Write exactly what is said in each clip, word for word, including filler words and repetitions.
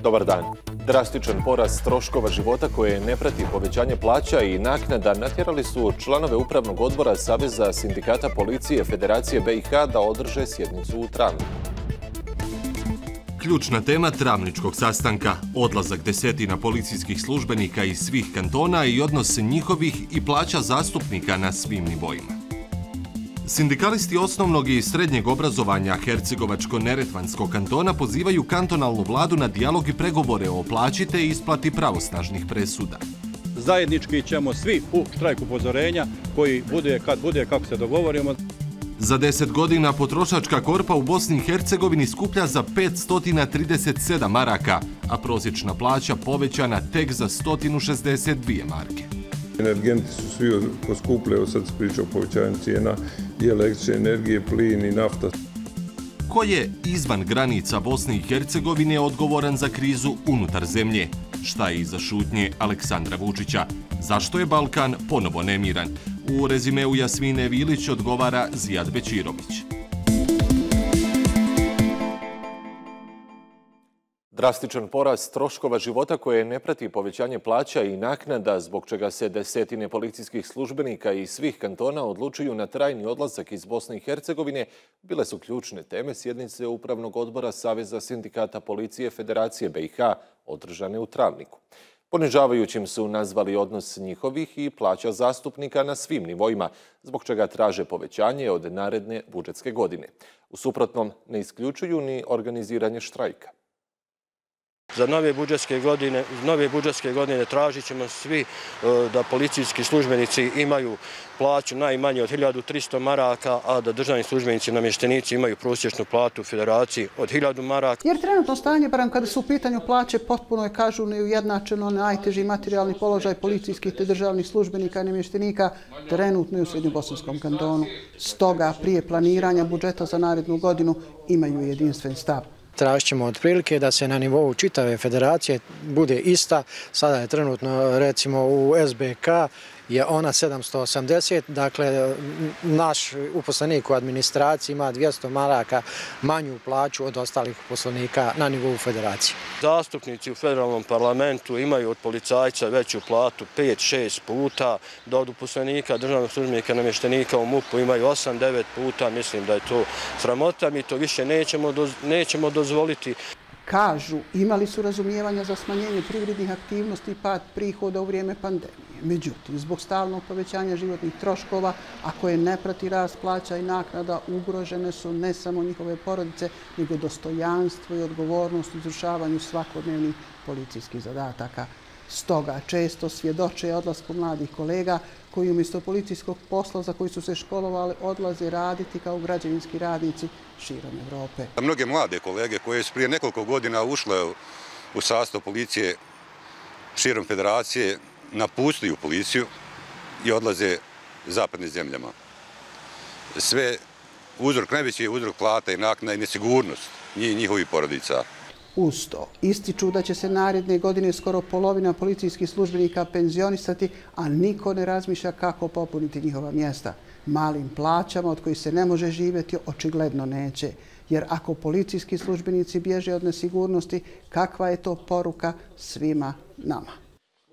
Dobar dan. Drastičan porast troškova života koje ne prati povećanje plaća i naknada natjerali su članove Upravnog odbora Saveza sindikata policije Federacije B i H da održe sjednicu u Travniku. Ključna tema travničkog sastanka, odlazak desetina policijskih službenika iz svih kantona i odnos njihovih i plaća zastupnika na svim nivoima. Sindikalisti osnovnog i srednjeg obrazovanja Hercegovačko-neretvanskog kantona pozivaju kantonalnu vladu na dijalog i pregovore o plaći te isplati pravosnažnih presuda. Zajednički ćemo svi u štrajk upozorenja koji bude kad bude kako se dogovorimo. Za deset godina potrošačka korpa u Bosni i Hercegovini skuplja za petsto trideset sedam maraka, a prosječna plaća povećana tek za sto šezdeset dvije marke. Energenti su svi poskupili, sad se priča o povećanju cijena i električne energije, plin i nafta. Ko je izvan granica Bosne i Hercegovine odgovoran za krizu unutar zemlje? Šta je iza šutnje Aleksandra Vučića? Zašto je Balkan ponovo nemiran? U rezimeu Jasmine Vilić odgovara Zijad Bećirović. Drastičan porast troškova života koje ne prati povećanje plaća i naknada, zbog čega se desetine policijskih službenika iz svih kantona odlučuju na trajni odlazak iz Bosne i Hercegovine, bile su ključne teme sjednice Upravnog odbora Saveza sindikata policije Federacije B i H održane u Travniku. Ponižavajućim su nazvali odnos njihovih i plaća zastupnika na svim nivoima, zbog čega traže povećanje od naredne budžetske godine. U suprotnom ne isključuju ni organiziranje štrajka. Za nove budžetske godine, nove budžetske godine tražit ćemo svi da policijski službenici imaju plaću najmanje od hiljadu trista maraka, a da državni službenici i namještenici imaju prosječnu platu u Federaciji od hiljadu maraka. Jer trenutno stanje, barem kada su u pitanju plaće, potpuno je, kažu, neujednačeno, najteži materijalni položaj policijskih te državnih službenika i namještenika trenutno je u Srednjobosanskom kantonu. Stoga, prije planiranja budžeta za narednu godinu imaju jedinstven stav. Tražit ćemo otprilike da se na nivou čitave federacije bude ista. Sada je trenutno, recimo, u S B K je ona sedamsto osamdeset, dakle naš uposlenik u administraciji ima dvjesto maraka manju plaću od ostalih uposlenika na nivou federacije. Zastupnici u federalnom parlamentu imaju od policajca veću platu pet šest puta, da od uposlenika, državnog službenika, namještenika u MUP-u imaju osam devet puta. Mislim da je to sramota, mi to više nećemo, nećemo dozvoliti. Kažu, imali su razumijevanja za smanjenje privrednih aktivnosti i pad prihoda u vrijeme pandemije. Međutim, zbog stalnog povećanja životnih troškova, a koje ne prati rast plaća i naknada, ugrožene su ne samo njihove porodice, nego dostojanstvo i odgovornost u izvršavanju svakodnevnih policijskih zadataka. Stoga često svjedoče odlasku mladih kolega koji umjesto policijskog posla za koji su se školovali odlaze raditi kao građevinski radnici širom Evrope. Mnoge mlade kolege koje su prije nekoliko godina ušle u sastav policije širom federacije napuštaju policiju i odlaze zapadnim zemljama. Sve uzrok, najveći je uzrok plata i naknada i nesigurnost njih i njihovih porodica. Uz to ističu da će se naredne godine skoro polovina policijskih službenika penzionisati, a niko ne razmišlja kako popuniti njihova mjesta. Malim plaćama od kojih se ne može živjeti očigledno neće. Jer ako policijski službenici bježe od nesigurnosti, kakva je to poruka svima nama?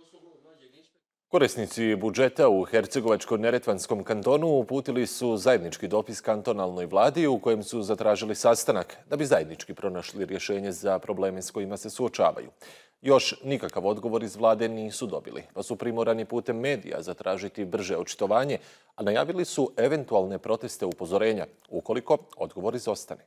Korisnici budžeta u Hercegovačko-neretvanskom kantonu uputili su zajednički dopis kantonalnoj vladi u kojem su zatražili sastanak da bi zajednički pronašli rješenje za probleme s kojima se suočavaju. Još nikakav odgovor iz vlade nisu dobili, pa su primorani putem medija zatražiti brže očitovanje, a najavili su eventualne proteste upozorenja ukoliko odgovor izostane.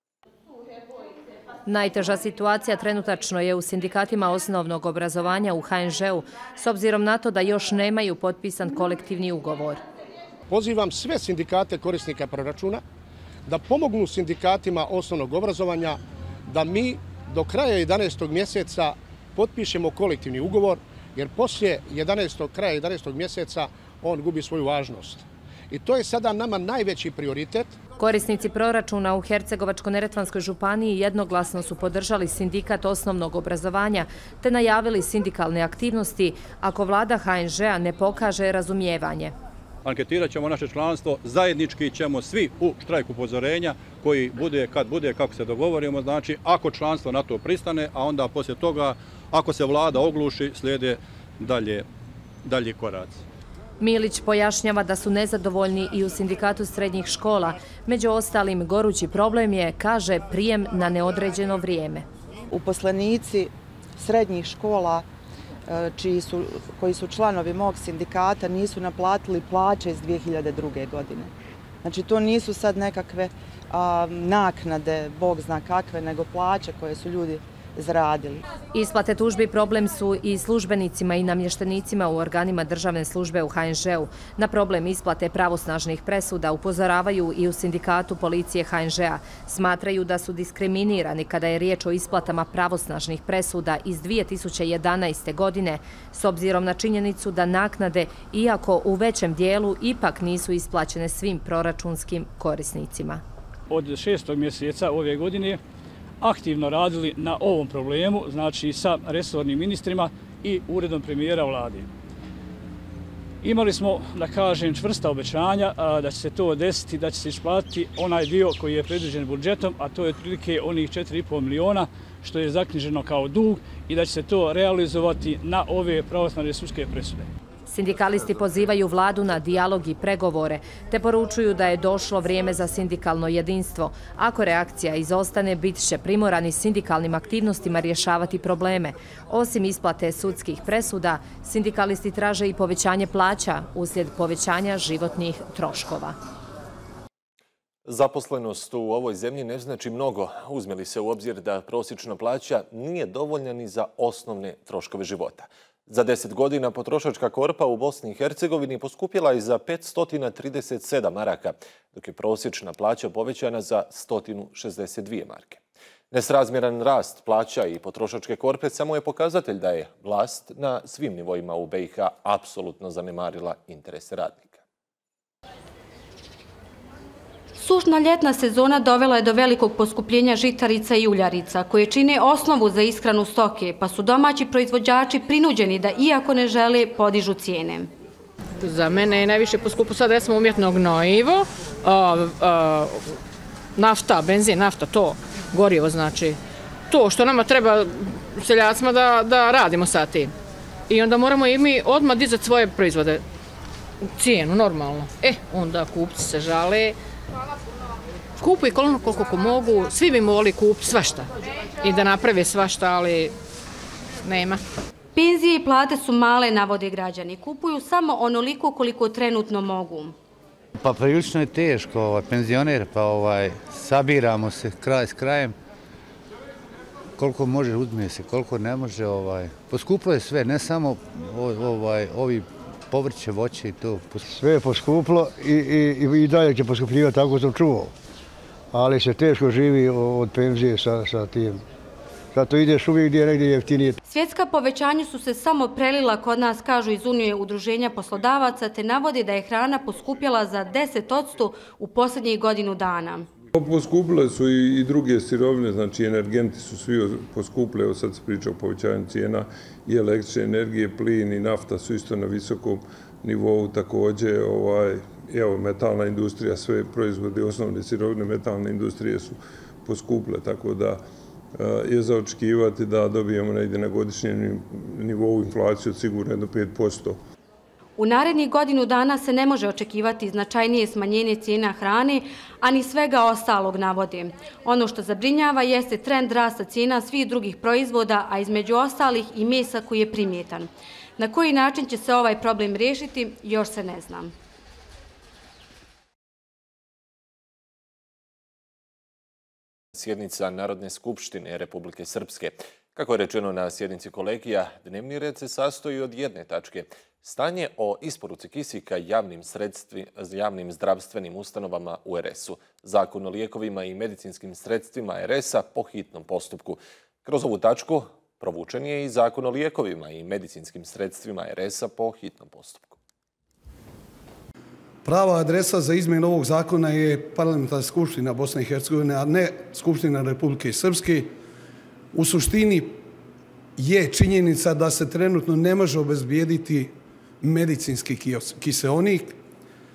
Najteža situacija trenutačno je u sindikatima osnovnog obrazovanja u H N Ž-u, s obzirom na to da još nemaju potpisan kolektivni ugovor. Pozivam sve sindikate korisnika proračuna da pomognu sindikatima osnovnog obrazovanja da mi do kraja jedanaestog mjeseca potpišemo kolektivni ugovor, jer poslije jedanaestog kraja jedanaestog mjeseca on gubi svoju važnost. I to je sada nama najveći prioritet. Korisnici proračuna u Hercegovačko-neretvanskoj županiji jednoglasno su podržali sindikat osnovnog obrazovanja te najavili sindikalne aktivnosti ako vlada H N Ž-a ne pokaže razumijevanje. anketirat ćemo naše članstvo, zajednički ćemo svi u štrajku upozorenja koji bude kad bude, kako se dogovorimo, znači ako članstvo na to pristane, a onda poslije toga, ako se vlada ogluši, slijede dalje, dalje koraci. Milić pojašnjava da su nezadovoljni i u sindikatu srednjih škola. Među ostalim, gorući problem je, kaže, prijem na neodređeno vrijeme. Uposlenici srednjih škola čiji su, koji su članovi mog sindikata nisu naplatili plaće iz dvije hiljade druge. godine. Znači to nisu sad nekakve a, naknade, Bog zna kakve, nego plaće koje su ljudi zaradili. Isplate tužbi problem su i službenicima i namještenicima u organima državne službe u ha en žeu. Na problem isplate pravosnažnih presuda upozoravaju i u sindikatu policije ha en žea. Smatraju da su diskriminirani kada je riječ o isplatama pravosnažnih presuda iz dvije tisuće jedanaeste. godine, s obzirom na činjenicu da naknade, iako u većem dijelu, ipak nisu isplaćene svim proračunskim korisnicima. Od šestog mjeseca ove godine aktivno radili na ovom problemu, znači sa resornim ministrima i uredom premijera vlade. Imali smo, da kažem, čvrsta obećanja da će se to desiti, da će se isplatiti onaj dio koji je predviđen budžetom, a to je otprilike onih četiri i pol miliona što je zaknjiženo kao dug i da će se to realizovati na ove pravosnažne sudske presude. Sindikalisti pozivaju vladu na dijalog i pregovore, te poručuju da je došlo vrijeme za sindikalno jedinstvo. Ako reakcija izostane, bit će primorani sindikalnim aktivnostima rješavati probleme. Osim isplate sudskih presuda, sindikalisti traže i povećanje plaća uslijed povećanja životnih troškova. Zaposlenost u ovoj zemlji ne znači mnogo, uzme li se u obzir da prosječna plaća nije dovoljna ni za osnovne troškove života. Za deset godina potrošačka korpa u Bosni i Hercegovini poskupjela je za petsto trideset sedam maraka, dok je prosječna plaća povećana za sto šezdeset dvije marke. Nesrazmjeran rast plaća i potrošačke korpe samo je pokazatelj da je vlast na svim nivoima u be i ha apsolutno zanemarila interese radnika. Sušna ljetna sezona dovela je do velikog poskupljenja žitarica i uljarica, koje čine osnovu za ishranu stoke, pa su domaći proizvođači prinuđeni da, iako ne žele, podižu cijene. Za mene je najviše poskupilo sad recimo umjetno gnojivo, a, a, nafta, benzin, nafta, to, gorivo znači. To što nama treba seljacima da, da radimo sa tim. I onda moramo i mi odmah dizati svoje proizvode, cijenu, normalno. E, onda kupci se žale, kupuju koliko ko mogu, svi bi mogli kupiti svašta i da naprave svašta, ali nema. Penzije i plate su male, navode građani. Kupuju samo onoliko koliko trenutno mogu. Pa prilično je teško, ovaj, penzioner, pa ovaj, sabiramo se kraj s krajem. Koliko može, uzme se, koliko ne može. Ovaj. Poskuplo je sve, ne samo ovaj, ovi povrće, voće i to. Sve je poskuplo i, i, i dalje će poskupljivati, tako sam čuo. Ali se teško živi od penzije sa, sa tim. Zato ideš uvijek gdje je negdje jeftinije. Svjetska povećanja su se samo prelila kod nas, kažu iz Unije udruženja poslodavaca, te navodi da je hrana poskupjela za deset posto u posljednjih godinu dana. Poskupile su i, i druge sirovine, znači energenti su svi poskupile, evo sad se priča o povećanju cijena i električne energije, plin i nafta su isto na visokom nivou, također ovaj, evo, metalna industrija, sve proizvode, osnovne sirovine metalne industrije su poskupile, tako da je za očekivati da dobijemo negdje na godišnjem nivou inflaciju od sigurno do pet posto. U narednih godinu dana se ne može očekivati značajnije smanjenje cijena hrane, a ni svega ostalog, navode. Ono što zabrinjava jeste trend rasta cijena svih drugih proizvoda, a između ostalih i mesa koji je primjetan. Na koji način će se ovaj problem riješiti, još se ne zna. Sjednica Narodne skupštine Republike Srpske. Kako je rečeno na sjednici kolegija, dnevni red se sastoji od jedne tačke. Stanje o isporuci kisika javnim, sredstvi, javnim zdravstvenim ustanovama u er es u. Zakon o lijekovima i medicinskim sredstvima er es a po hitnom postupku. Kroz ovu tačku provučen je i Zakon o lijekovima i medicinskim sredstvima er es a po hitnom postupku. Prava adresa za izmjenu ovog zakona je Parlamentarna skupština Bosne i Hercegovine, a ne Skupština Republike Srpske. U suštini je činjenica da se trenutno ne može obezbijediti medicinski kiseonik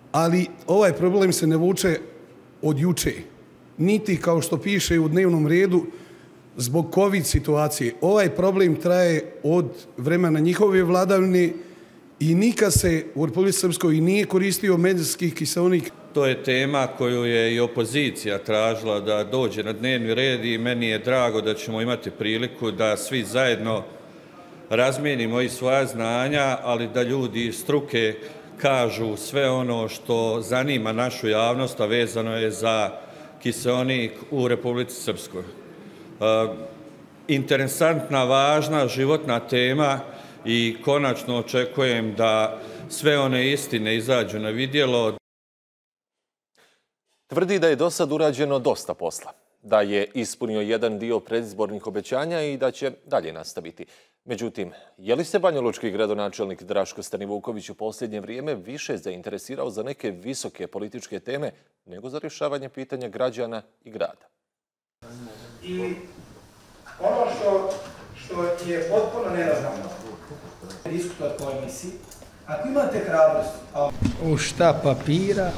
ali ovaj problem se ne vuče od juče, niti kao što piše u dnevnom redu zbog COVID situacije. Ovaj problem traje od vremena njihove vladavine i nikad se u Republici Srpskoj nije koristio medicinski kiseonik. To je tema koju je i opozicija tražila da dođe na dnevni red i meni je drago da ćemo imati priliku da svi zajedno razmijenimo i svoja znanja, ali da ljudi iz struke kažu sve ono što zanima našu javnost, a vezano je za kiseonik u Republici Srpskoj. Interesantna, važna, životna tema i konačno očekujem da sve one istine izađu na vidjelo. Tvrdi da je do sad urađeno dosta posla, da je ispunio jedan dio predizbornih obećanja i da će dalje nastaviti. Međutim, je li se banjalučki gradonačelnik Draško Stanivuković u posljednje vrijeme više zainteresirao za neke visoke političke teme nego za rješavanje pitanja građana i grada? I ono što, što je potpuno nerazumno, diskutovati po emisiji, ako imate hrabrost, a... u šta papira...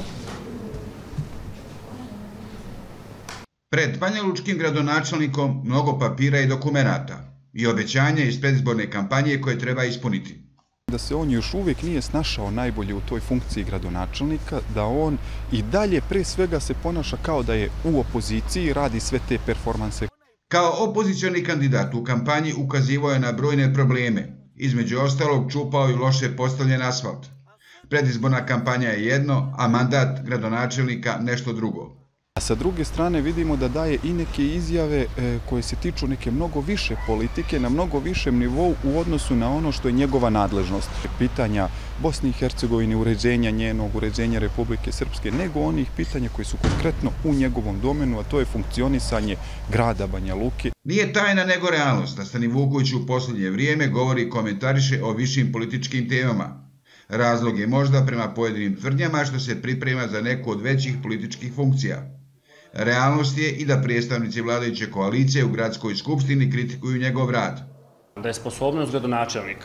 Pred banjalučkim gradonačelnikom mnogo papira i dokumenata i obećanja iz predizborne kampanje koje treba ispuniti. Da se on još uvijek nije snašao najbolje u toj funkciji gradonačelnika, da on i dalje pre svega se ponaša kao da je u opoziciji i radi sve te performanse. Kao opozicioni kandidat u kampanji ukazivao je na brojne probleme. Između ostalog čupao i loše postavljen asfalt. Predizborna kampanja je jedno, a mandat gradonačelnika nešto drugo. A sa druge strane vidimo da daje i neke izjave koje se tiču neke mnogo više politike, na mnogo višem nivou u odnosu na ono što je njegova nadležnost. Pitanja Bosne i Hercegovine, uređenja njenog, uređenja Republike Srpske, nego onih pitanja koji su konkretno u njegovom domenu, a to je funkcionisanje grada Banja Luke. Nije tajna nego realnost da Stanivuković u posljednje vrijeme govori i komentariše o višim političkim temama. Razlog je možda prema pojedinim tvrdnjama što se priprema za neku od većih političkih funkcija. Realnost je i da predstavnici vladajuće koalicije u gradskoj skupštini kritikuju njegov rad. Da je sposobnost gradonačelnika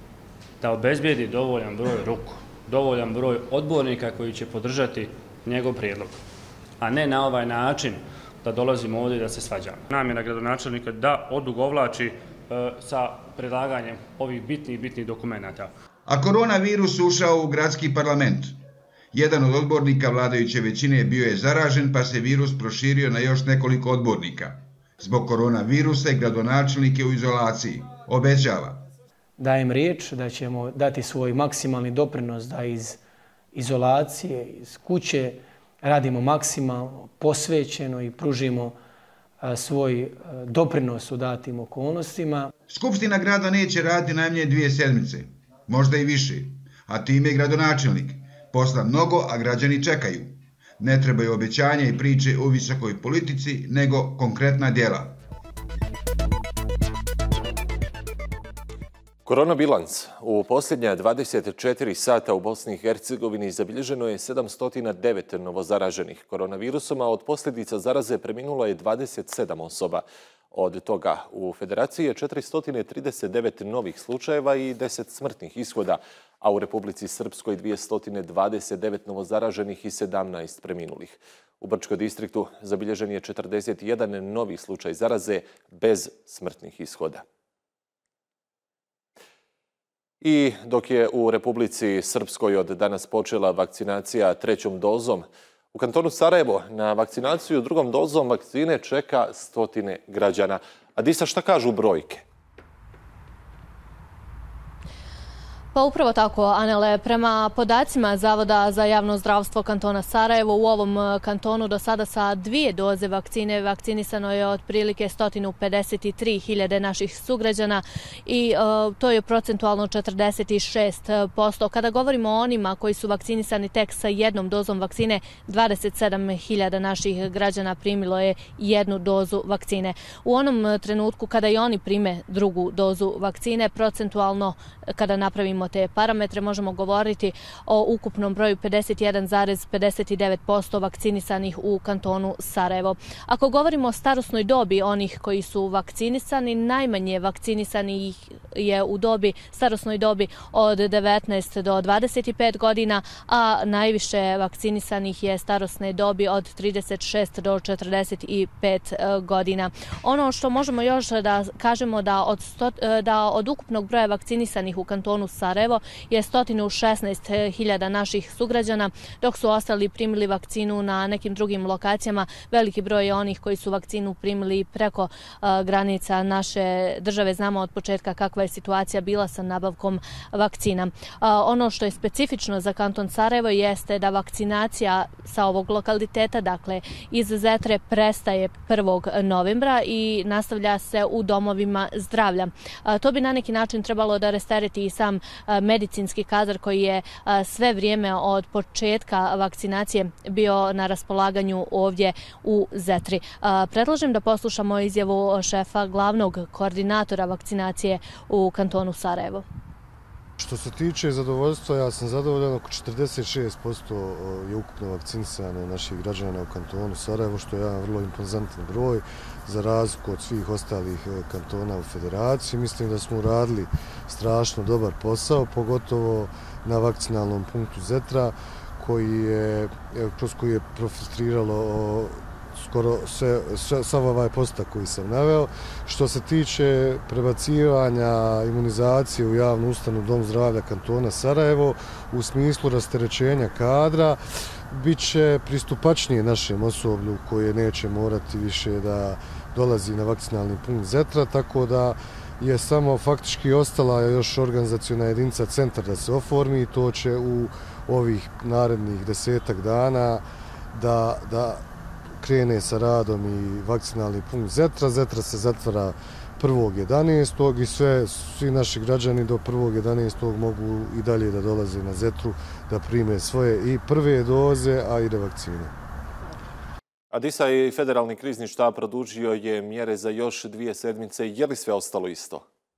da obezbijedi dovoljan broj ruku, dovoljan broj odbornika koji će podržati njegov prijedlog, a ne na ovaj način da dolazimo ovdje da se svađamo. Namjera gradonačelnika da odugovlači e, sa predlaganjem ovih bitnih, bitnih dokumenta. A koronavirus ušao u gradski parlament. Jedan od odbornika vladajuće većine bio je zaražen, pa se virus proširio na još nekoliko odbornika. Zbog koronavirusa i gradonačelnik je u izolaciji. Obećava. Dajem riječ da ćemo dati svoj maksimalni doprinos da iz izolacije, iz kuće radimo maksimalno, posvećeno i pružimo svoj doprinos u datim okolnostima. Skupština grada neće raditi najmanje dvije sedmice, možda i više, a time je gradonačelnik. Posla mnogo, a građani čekaju. Ne trebaju obećanja i priče o visokoj politici, nego konkretna djela. Koronabilans. U posljednja dvadeset četiri sata u Bosni i Hercegovini zabilježeno je sedamsto devet novozaraženih koronavirusom, a od posljedica zaraze preminulo je dvadeset sedam osoba. Od toga u Federaciji je četiristo trideset devet novih slučajeva i deset smrtnih ishoda, a u Republici Srpskoj dvjesto dvadeset devet novozaraženih i sedamnaest preminulih. U Brčkom distriktu zabilježen je četrdeset jedan novi slučaj zaraze bez smrtnih ishoda. I dok je u Republici Srpskoj od danas počela vakcinacija trećom dozom, u kantonu Sarajevo na vakcinaciju drugom dozom vakcine čeka stotine građana. A Disa, šta kažu brojke? Pa upravo tako, Anele. Prema podacima Zavoda za javno zdravstvo kantona Sarajevo, u ovom kantonu do sada sa dvije doze vakcine vakcinisano je otprilike sto pedeset tri hiljade naših sugrađana i uh, to je procentualno četrdeset šest posto. Kada govorimo o onima koji su vakcinisani tek sa jednom dozom vakcine, dvadeset sedam hiljada naših građana primilo je jednu dozu vakcine. U onom trenutku kada i oni prime drugu dozu vakcine, procentualno kada napravimo uporedimo te parametre, možemo govoriti o ukupnom broju pedeset jedan zarez pedeset devet posto vakcinisanih u kantonu Sarajevo. Ako govorimo o starosnoj dobi onih koji su vakcinisani, najmanje vakcinisanih je u dobi, starosnoj dobi od devetnaest do dvadeset pet godina, a najviše vakcinisanih je starosne dobi od trideset šest do četrdeset pet godina. Ono što možemo još da kažemo da od, sto, da od ukupnog broja vakcinisanih u kantonu Sarajevo je sto šesnaest hiljada naših sugrađana, dok su ostali primili vakcinu na nekim drugim lokacijama. Veliki broj je onih koji su vakcinu primili preko uh, granica naše države. Znamo od početka kakva je situacija bila sa nabavkom vakcina. Uh, ono što je specifično za kanton Sarajevo jeste da vakcinacija sa ovog lokaliteta, dakle iz Zetre, prestaje prvog novembra i nastavlja se u domovima zdravlja. Uh, to bi na neki način trebalo da rastereti i sam uh, medicinski kadar koji je uh, sve vrijeme od početka vakcinacije bio na raspolaganju ovdje u Zetri. Predlažem da poslušamo izjavu šefa glavnog koordinatora vakcinacije u kantonu Sarajevo. Što se tiče zadovoljstva, ja sam zadovoljan, oko četrdeset šest posto je ukupno vakcinisano naših građana u kantonu Sarajevo, što je jedan vrlo impozantan broj za razliku od svih ostalih kantona u federaciji. Mislim da smo uradili strašno dobar posao, pogotovo na vakcinalnom punktu Zetra, koji je, kroz koji je profiltriralo skoro sve, sve, sav ovaj postotak koji sam naveo. Što se tiče prebacivanja imunizacije u javnu ustanovu Dom zdravlja kantona Sarajevo, u smislu rasterećenja kadra, bit će pristupačnije našem osoblju koje neće morati više da dolazi na vakcinalni punkt Zetra, tako da je samo faktički ostala još organizaciona jedinica centar da se oformi i to će u ovih narednih desetak dana da, da krene sa radom i vakcinalni punkt Zetra. Zetra se zatvara prvog jedanaestog i sve, svi naši građani do prvog jedanaestog mogu i dalje da dolaze na Zetru da prime svoje i prve doze, a i revakcine. Adisa i Federalni krizni štab produžio je mjere za još dvije sedmice. Je li sve ostalo isto?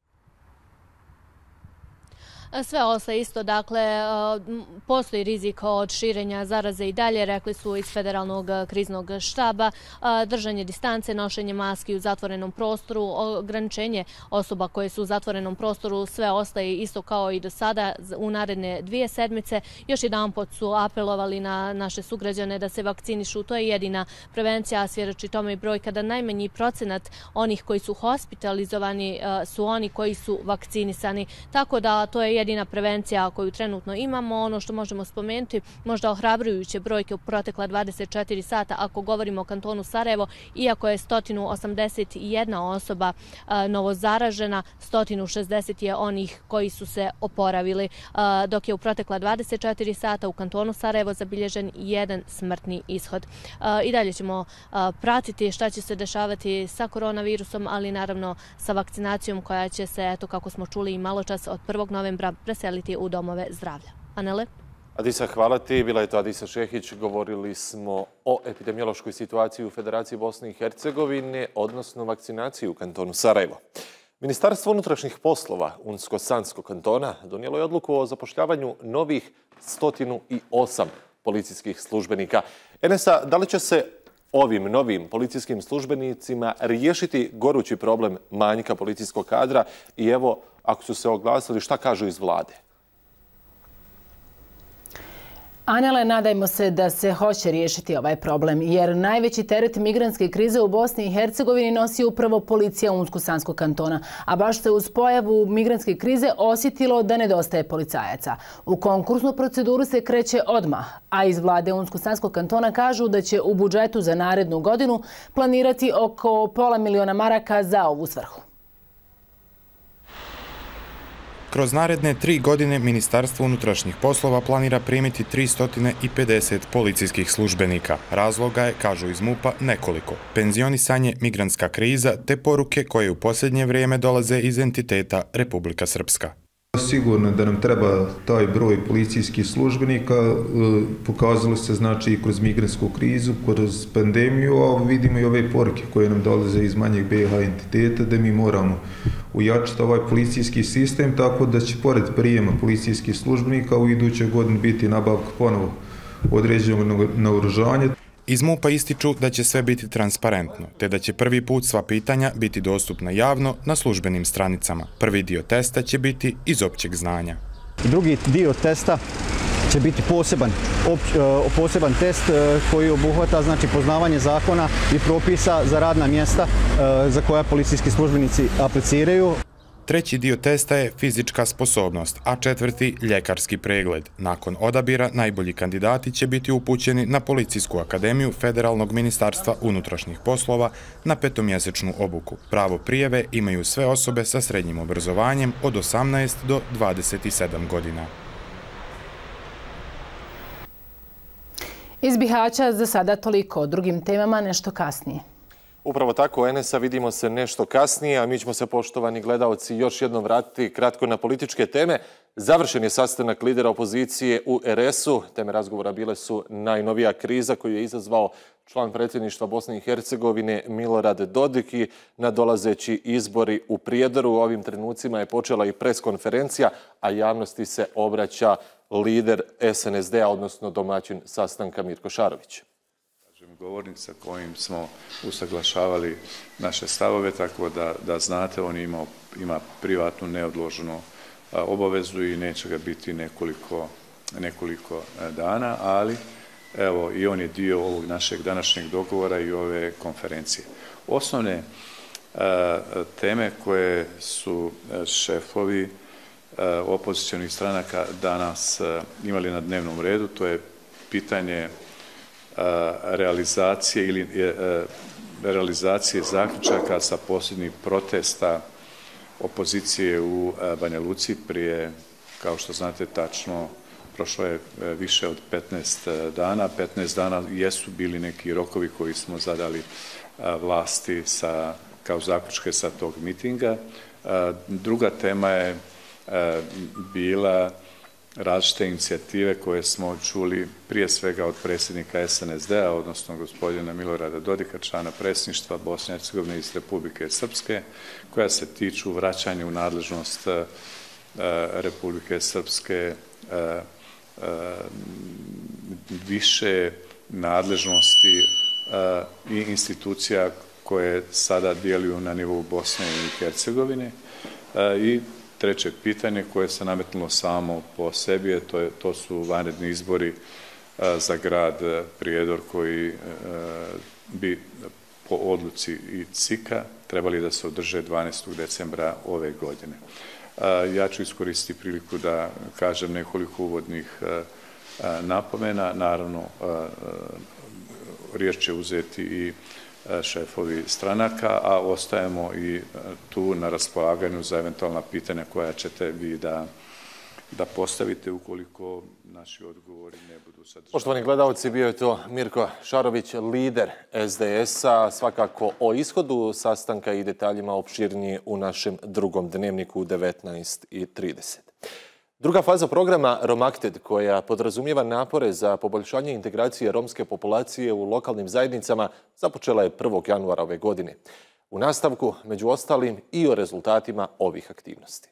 Sve ostaje isto, dakle, postoji rizik od širenja zaraze i dalje, rekli su iz Federalnog kriznog štaba, držanje distance, nošenje maski u zatvorenom prostoru, ograničenje osoba koje su u zatvorenom prostoru, sve ostaje isto kao i do sada u naredne dvije sedmice. Još jedan pot su apelovali na naše sugrađane da se vakcinišu, to je jedina prevencija, svjedoči tome i brojka da najmanji procenat onih koji su hospitalizovani su oni koji su vakcinisani, tako da to je jedina prevencija koju trenutno imamo. Ono što možemo spomenuti, možda ohrabrujuće brojke u protekla dvadeset četiri sata, ako govorimo o kantonu Sarajevo, iako je sto osamdeset jedna osoba novozaražena, sto šezdeset je onih koji su se oporavili, dok je u protekla dvadeset četiri sata u kantonu Sarajevo zabilježen jedan smrtni ishod. I dalje ćemo pratiti šta će se dešavati sa koronavirusom, ali naravno sa vakcinacijom koja će se, eto kako smo čuli i malo čas, od prvog novembra preseliti u domove zdravlja. Anele? Adisa, hvala ti. Bila je to Adisa Šehić. Govorili smo o epidemiološkoj situaciji u Federaciji Bosne i Hercegovine, odnosno vakcinaciji u kantonu Sarajevo. Ministarstvo unutrašnjih poslova Unsko-Sanskog kantona donijelo je odluku o zapošljavanju novih sto osam policijskih službenika. Enesa, da li će se ovim novim policijskim službenicima riješiti gorući problem manjka policijskog kadra i evo, ako su se oglasili, šta kažu iz vlade? Anele, nadajmo se da se hoće riješiti ovaj problem, jer najveći teret migrantske krize u Bosni i Hercegovini nosi upravo policija Unsko-Sanskog kantona, a baš se uz pojavu migrantske krize osjetilo da nedostaje policajaca. U konkursnu proceduru se kreće odmah, a iz vlade Unsko-Sanskog kantona kažu da će u budžetu za narednu godinu planirati oko pola miliona maraka za ovu svrhu. Kroz naredne tri godine Ministarstvo unutrašnjih poslova planira primiti tristo pedeset policijskih službenika. Razloga je, kažu iz MUP-a, nekoliko. Penzionisanje, migrantska kriza te poruke koje u posljednje vrijeme dolaze iz entiteta Republika Srpska. Sigurno da nam treba taj broj policijskih službenika, pokazalo se znači i kroz migrantsku krizu, kroz pandemiju, a vidimo i ove poruke koje nam dolaze iz manjeg B iH entiteta da mi moramo ujačati ovaj policijski sistem, tako da će pored prijema policijskih službenika u idućoj godini biti nabavka ponovo određenog naoružanja. Iz MUP-a ističu da će sve biti transparentno, te da će prvi put sva pitanja biti dostupna javno na službenim stranicama. Prvi dio testa će biti iz općeg znanja. Drugi dio testa će biti poseban, opć, poseban test koji obuhvata znači, poznavanje zakona i propisa za radna mjesta za koja policijski službenici apliciraju. Treći dio testa je fizička sposobnost, a četvrti ljekarski pregled. Nakon odabira najbolji kandidati će biti upućeni na Policijsku akademiju Federalnog ministarstva unutrašnjih poslova na petomjesečnu obuku. Pravo prijave imaju sve osobe sa srednjim obrazovanjem od osamnaest do dvadeset sedam godina. Iz Bihaća za sada toliko, o drugim temama nešto kasnije. Upravo tako, Enesa, vidimo se nešto kasnije, a mi ćemo se, poštovani gledaoci, još jednom vratiti kratko na političke teme. Završen je sastanak lidera opozicije u er es u. Teme razgovora bile su najnovija kriza koju je izazvao član predsjedništva Bosne i Hercegovine Milorad Dodik i nadolazeći izbori u Prijedoru. U ovim trenucima je počela i preskonferencija, a javnosti se obraća lider es en es de a, odnosno domaćin sastanka Mirko Šarović. Govornik sa kojim smo usaglašavali naše stavove, tako da, da znate, on ima, ima privatnu neodloženu obavezu i neće ga biti nekoliko, nekoliko dana, ali evo i on je dio ovog našeg današnjeg dogovora i ove konferencije. Osnovne a, teme koje su šefovi a, opozicionih stranaka danas a, imali na dnevnom redu, to je pitanje realizacije ili realizacije zaključaka sa posljednjih protesta opozicije u Banja Luci prije, kao što znate tačno, prošlo je više od petnaest dana. petnaest dana jesu bili neki rokovi koji smo zadali vlasti sa, kao zaključke sa tog mitinga. Druga tema je bila različite inicijative koje smo čuli prije svega od predsjednika es en es de a, odnosno gospodina Milorada Dodika, člana predsjedništva Bosne i Hercegovine iz Republike Srpske, koja se tiču vraćanja u nadležnost uh, Republike Srpske uh, uh, više nadležnosti uh, i institucija koje sada djeluju na nivou Bosne i Hercegovine uh, i treće pitanje koje se nametnulo samo po sebi, to, je, to su vanredni izbori a, za grad Prijedor koji a, bi po odluci i ce i ka trebali da se održe dvanaestog decembra ove godine. A, ja ću iskoristiti priliku da kažem nekoliko uvodnih a, a, napomena. Naravno, a, a, riječ će uzeti i šefovi stranaka, a ostajemo i tu na raspolaganju za eventualna pitanja koja ćete vi da, da postavite ukoliko naši odgovori ne budu sadržani. Poštovani gledalci, bio je to Mirko Šarović, lider es de es a. Svakako o ishodu sastanka i detaljima opširnije u našem drugom dnevniku u devetnaest i trideset. Druga faza programa Romakted, koja podrazumijeva napore za poboljšanje integracije romske populacije u lokalnim zajednicama, započela je prvog januara ove godine. U nastavku, među ostalim, i o rezultatima ovih aktivnosti.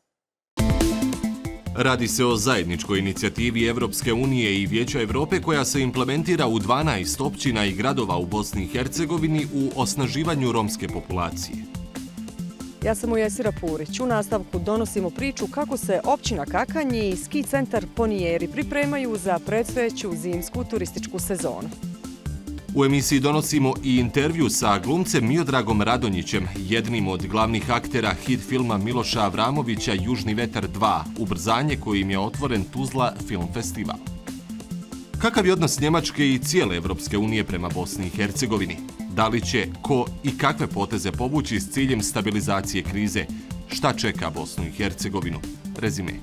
Radi se o zajedničkoj inicijativi Evropske unije i Vijeća Evrope koja se implementira u dvanaest općina i gradova u Bosni i Hercegovini u osnaživanju romske populacije. Ja sam Ujesira Purić. U nastavku donosimo priču kako se općina Kakanji i ski centar Ponijeri pripremaju za predstojeću zimsku turističku sezonu. U emisiji donosimo i intervju sa glumcem Miodragom Radonjićem, jednim od glavnih aktera hit filma Miloša Avramovića Južni vetar dva, ubrzanje kojim je otvoren Tuzla film festival. Kakav je odnos Njemačke i cijele Evropske unije prema Bosni i Hercegovini? Da li će ko i kakve poteze povući s ciljem stabilizacije krize? Šta čeka Bosnu i Hercegovinu? Rezime.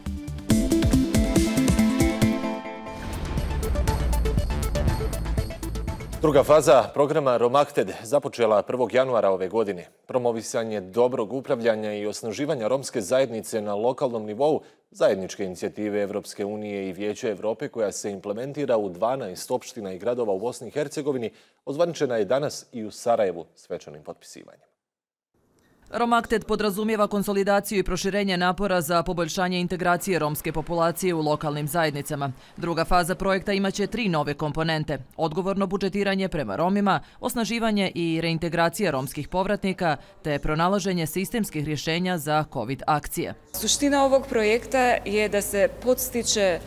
Druga faza programa Romakted započela prvog januara ove godine. Promovisanje dobrog upravljanja i osnaživanja romske zajednice na lokalnom nivou zajedničke inicijative Evropske unije i Vijeća Evrope koja se implementira u dvanaest opština i gradova u Bosni i Hercegovini ozvaničena je danas i u Sarajevu svečanim potpisivanjem. Romakted podrazumijeva konsolidaciju i proširenje napora za poboljšanje integracije romske populacije u lokalnim zajednicama. Druga faza projekta imaće tri nove komponente. Odgovorno budžetiranje prema Romima, osnaživanje i reintegracija romskih povratnika, te pronalaženje sistemskih rješenja za COVID akcije. Suština ovog projekta je da se podstiče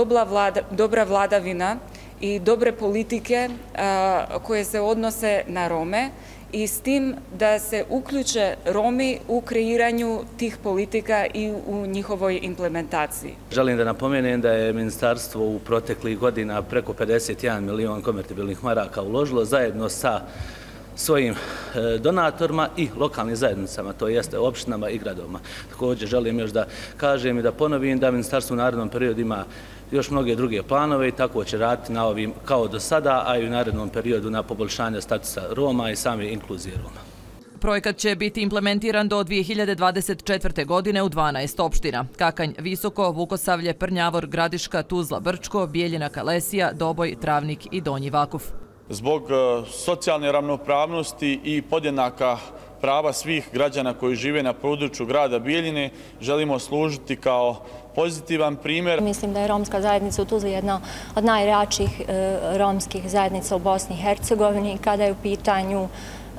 dobra vladavina i dobre politike koje se odnose na Rome, i s tim da se uključe Romi u kreiranju tih politika i u njihovoj implementaciji. Želim da napomenem da je ministarstvo u proteklih godina preko pedeset jedan milion konvertibilnih maraka uložilo zajedno sa svojim donatorima i lokalnim zajednicama, to jeste opštinama i gradovima. Također želim još da kažem i da ponovim da ministarstvo u narednom periodu ima još mnoge druge planove i tako će raditi na ovim kao do sada, a i u narednom periodu na poboljšanje statusa Roma i same inkluzije Roma. Projekat će biti implementiran do dvije hiljade dvadeset četvrte. godine u dvanaest opština. Kakanj, Visoko, Vukosavlje, Prnjavor, Gradiška, Tuzla, Brčko, Bijeljina, Kalesija, Doboj, Travnik i Donji Vakuf. Zbog socijalne ravnopravnosti i podjednaka prava svih građana koji žive na području grada Bijeljine želimo služiti kao pozitivan primjer. Mislim da je romska zajednica u Tuzli jedna od najjačih romskih zajednica u Bosni i Hercegovini. Kada je u pitanju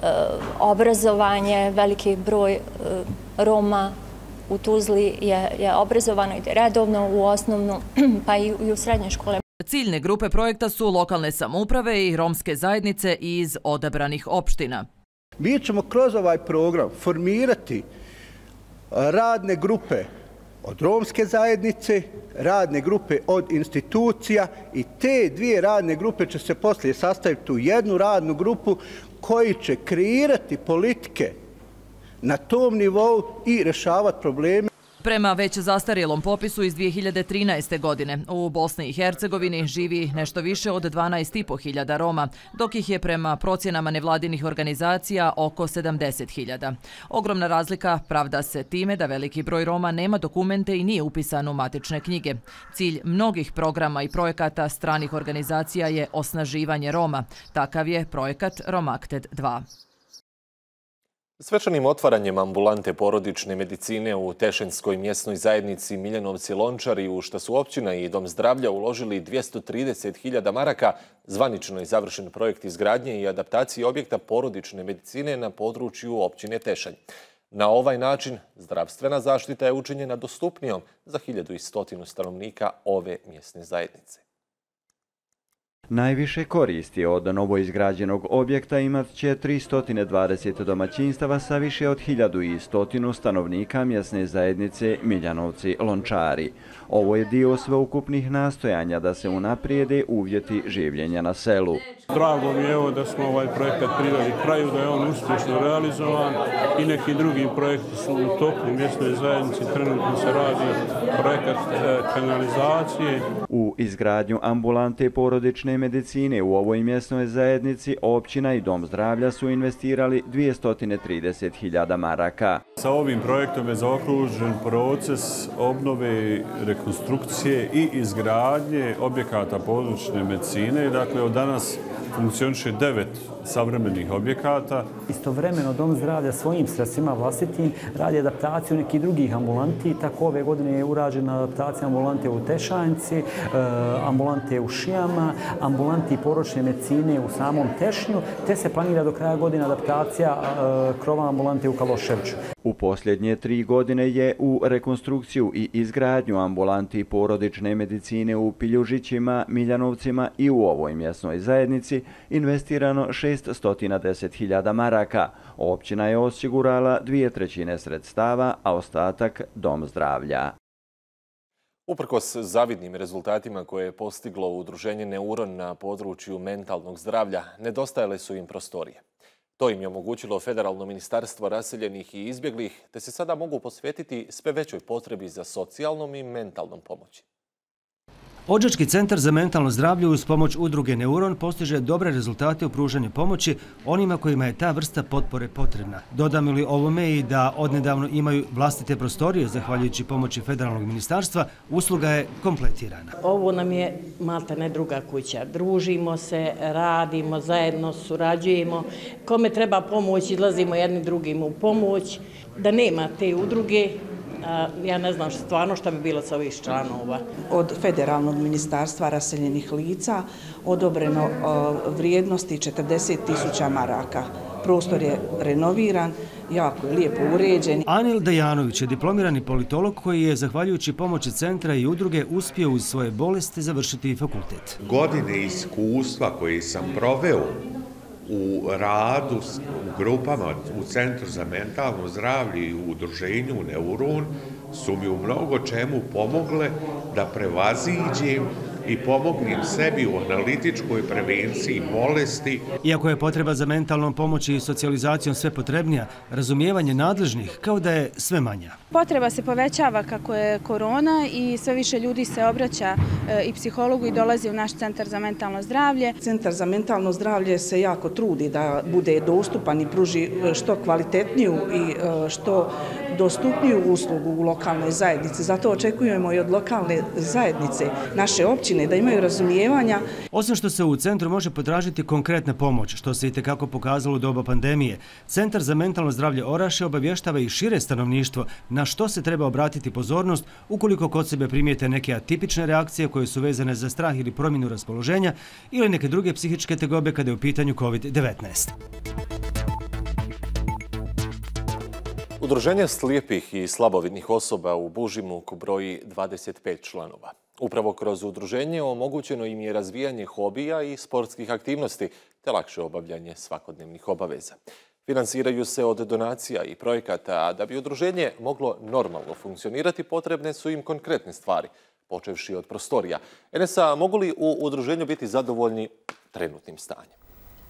obrazovanje, veliki broj Roma u Tuzli je obrazovano i redovno u osnovnu pa i u srednje škole. Ciljne grupe projekta su lokalne samouprave i romske zajednice iz odabranih opština. Mi ćemo kroz ovaj program formirati radne grupe od romske zajednice, radne grupe od institucija i te dvije radne grupe će se poslije sastaviti u jednu radnu grupu koji će kreirati politike na tom nivou i rješavati probleme. Prema već zastarjelom popisu iz dvije hiljade trinaeste. godine u Bosni i Hercegovini živi nešto više od dvanaest i po hiljada Roma, dok ih je prema procjenama nevladinih organizacija oko sedamdeset hiljada. Ogromna razlika pravda se time da veliki broj Roma nema dokumente i nije upisan u matične knjige. Cilj mnogih programa i projekata stranih organizacija je osnaživanje Roma. Takav je projekat Romakted dva. Svečanim otvaranjem ambulante porodične medicine u Tešenskoj mjesnoj zajednici Miljanovci Lončari, u šta su općina i Dom zdravlja uložili dvjesto trideset hiljada maraka, zvanično je završen projekt izgradnje i adaptacije objekta porodične medicine na području općine Tešanj. Na ovaj način zdravstvena zaštita je učinjena dostupnijom za hiljadu i stotinu stanovnika ove mjesne zajednice. Najviše koristi od novoizgrađenog objekta imat će tristo dvadeset domaćinstava sa više od hiljadu i stotinu stanovnika mjesne zajednice Miljanovci Lončari. Ovo je dio sveukupnih nastojanja da se unaprijede uvjeti življenja na selu. Drago mi je evo da smo ovaj projekat priveli kraju, da je on uspješno realizovan i neki drugi projekti su u toku mjesnoj zajednici. Trenutno se radi projekat kanalizacije. U izgradnju ambulante porodične medicine u ovoj mjesnoj zajednici općina i Dom zdravlja su investirali dvjesto trideset hiljada maraka. Sa ovim projektom je zaokružen proces obnove, rekonstrukcije i izgradnje objekata područne medicine. Dakle, od danas funkcioniše devet savremenih objekata. Istovremeno Dom zdravlja svojim sredstvima vlastitim radi adaptaciju nekih drugih ambulanti. Tako ove godine je urađena adaptacija ambulante u Tešanjci, ambulante u Šijama, ambulanti porodične medicine u samom Tešnju, te se planira do kraja godine adaptacija krova ambulante u Kaloševiću. U posljednje tri godine je u rekonstrukciju i izgradnju ambulanti porodične medicine u Piljužićima, Miljanovcima i u ovoj mjesnoj zajednici investirano šeststo deset hiljada maraka. Općina je osigurala dvije trećine sredstava, a ostatak Dom zdravlja. Uprkos zavidnim rezultatima koje je postiglo udruženje Neuron na području mentalnog zdravlja, nedostajale su im prostorije. To im je omogućilo Federalno ministarstvo raseljenih i izbjeglih, te se sada mogu posvetiti sve većoj potrebi za socijalnom i mentalnom pomoći. Odžački centar za mentalno zdravlje uz pomoć udruge Neuron postiže dobre rezultate u pružanju pomoći onima kojima je ta vrsta potpore potrebna. Dodamo li ovome i da odnedavno imaju vlastite prostorije zahvaljujući pomoći federalnog ministarstva, usluga je kompletirana. Ovo nam je malta ne druga kuća. Družimo se, radimo, zajedno surađujemo. Kome treba pomoć, izlazimo jednim drugim u pomoć. Da nema te udruge, ja ne znam stvarno šta bi bilo sa ovih članova. Od federalnog ministarstva raseljenih lica odobreno vrijednosti četrdeset tisuća maraka. Prostor je renoviran, jako je lijepo uređen. Anil Dejanović je diplomirani politolog koji je, zahvaljujući pomoći centra i udruge, uspio uz svoje bolesti završiti fakultet. Godine iskustva koje sam proveo u radu u grupama u Centru za mentalno zdravlje i u udruženju Neuron su mi u mnogo čemu pomogle da prevaziđem i pomognem sebi u analitičkoj prevenciji bolesti. Iako je potreba za mentalnom pomoći i socijalizacijom sve potrebnija, razumijevanje nadležnih kao da je sve manja. Potreba se povećava kako je korona i sve više ljudi se obraća i psihologu i dolazi u naš centar za mentalno zdravlje. Centar za mentalno zdravlje se jako trudi da bude dostupan i pruži što kvalitetniju i što dostupniju uslugu u lokalnoj zajednici. Zato očekujemo i od lokalne zajednice, naše općine, da imaju razumijevanja. Osim što se u centru može potražiti konkretna pomoć, što se i tekako pokazalo u doba pandemije, Centar za mentalno zdravlje Orašje obavještava i šire stanovništvo na što se treba obratiti pozornost ukoliko kod sebe primijete neke atipične reakcije koje su vezane za strah ili promjenu raspoloženja ili neke druge psihičke tegobe kada je u pitanju kovid devetnaest. Udruženje slijepih i slabovidnih osoba u Bužimuku broji dvadeset pet članova. Upravo kroz udruženje omogućeno im je razvijanje hobija i sportskih aktivnosti te lakše obavljanje svakodnevnih obaveza. Finansiraju se od donacija i projekata, a da bi udruženje moglo normalno funkcionirati potrebne su im konkretne stvari, počevši od prostorija. Enesa, mogu li u udruženju biti zadovoljni trenutnim stanjem?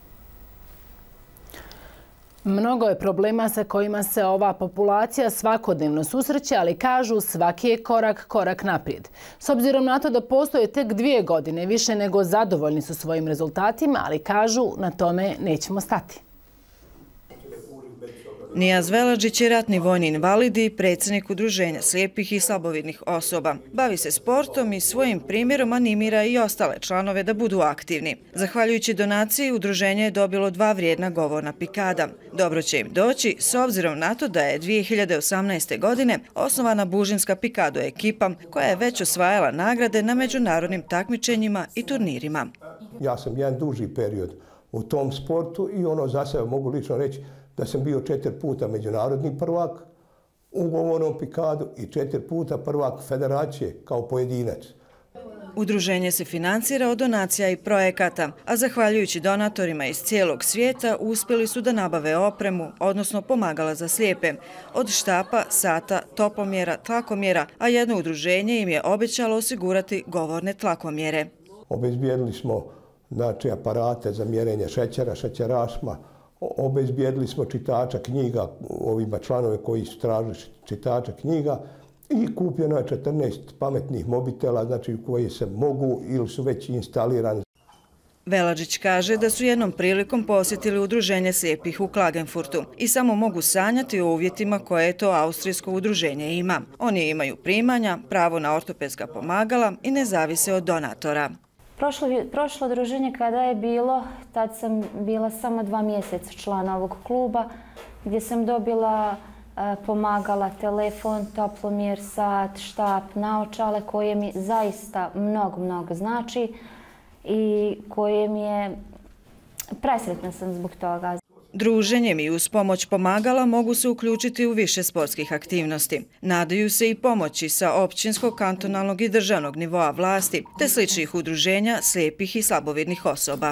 Mnogo je problema sa kojima se ova populacija svakodnevno susreće, ali kažu svaki je korak korak naprijed. S obzirom na to da postoje tek dvije godine, više nego zadovoljni su svojim rezultatima, ali kažu na tome nećemo stati. Nijaz Veladžić je ratni vojni invalid i predsjednik udruženja slijepih i slabovidnih osoba. Bavi se sportom i svojim primjerom animira i ostale članove da budu aktivni. Zahvaljujući donaciji, udruženje je dobilo dva vrijedna govorna pikada. Dobro će im doći s obzirom na to da je dvije hiljade osamnaeste. godine osnovana Bužinska pikado ekipa koja je već osvajala nagrade na međunarodnim takmičenjima i turnirima. Ja sam jedan duži period u tom sportu i ono za sebe mogu lično reći da sam bio četiri puta međunarodni prvak u govornom pikadu i četiri puta prvak federacije kao pojedinac. Udruženje se financira od donacija i projekata, a zahvaljujući donatorima iz cijelog svijeta uspjeli su da nabave opremu, odnosno pomagala za slijepe, od štapa, sata, topomjera, tlakomjera, a jedno udruženje im je obećalo osigurati govorne tlakomjere. Obezbijedili smo znači, aparate za mjerenje šećera, šećerašma, obezbijedili smo čitača knjiga ovima članove koji su tražili čitača knjiga i kupljeno je četrnaest pametnih mobitela, znači koji se mogu ili su već instalirani. Veladžić kaže da su jednom prilikom posjetili udruženje slijepih u Klagenfurtu i samo mogu sanjati o uvjetima koje to austrijsko udruženje ima. Oni imaju primanja, pravo na ortopedska pomagala i ne zavise od donatora. Prošlo, prošlo druženje kada je bilo, tad sam bila samo dva mjeseca člana ovog kluba, gdje sam dobila e, pomagala, telefon, toplomjer, sat, štap, naočale, koje mi zaista mnogo, mnogo znači i koje mi je, presretna sam zbog toga. Druženjem i uz pomoć pomagala mogu se uključiti u više sportskih aktivnosti. Nadaju se i pomoći sa općinskog, kantonalnog i državnog nivoa vlasti, te sličnih udruženja slijepih i slabovidnih osoba.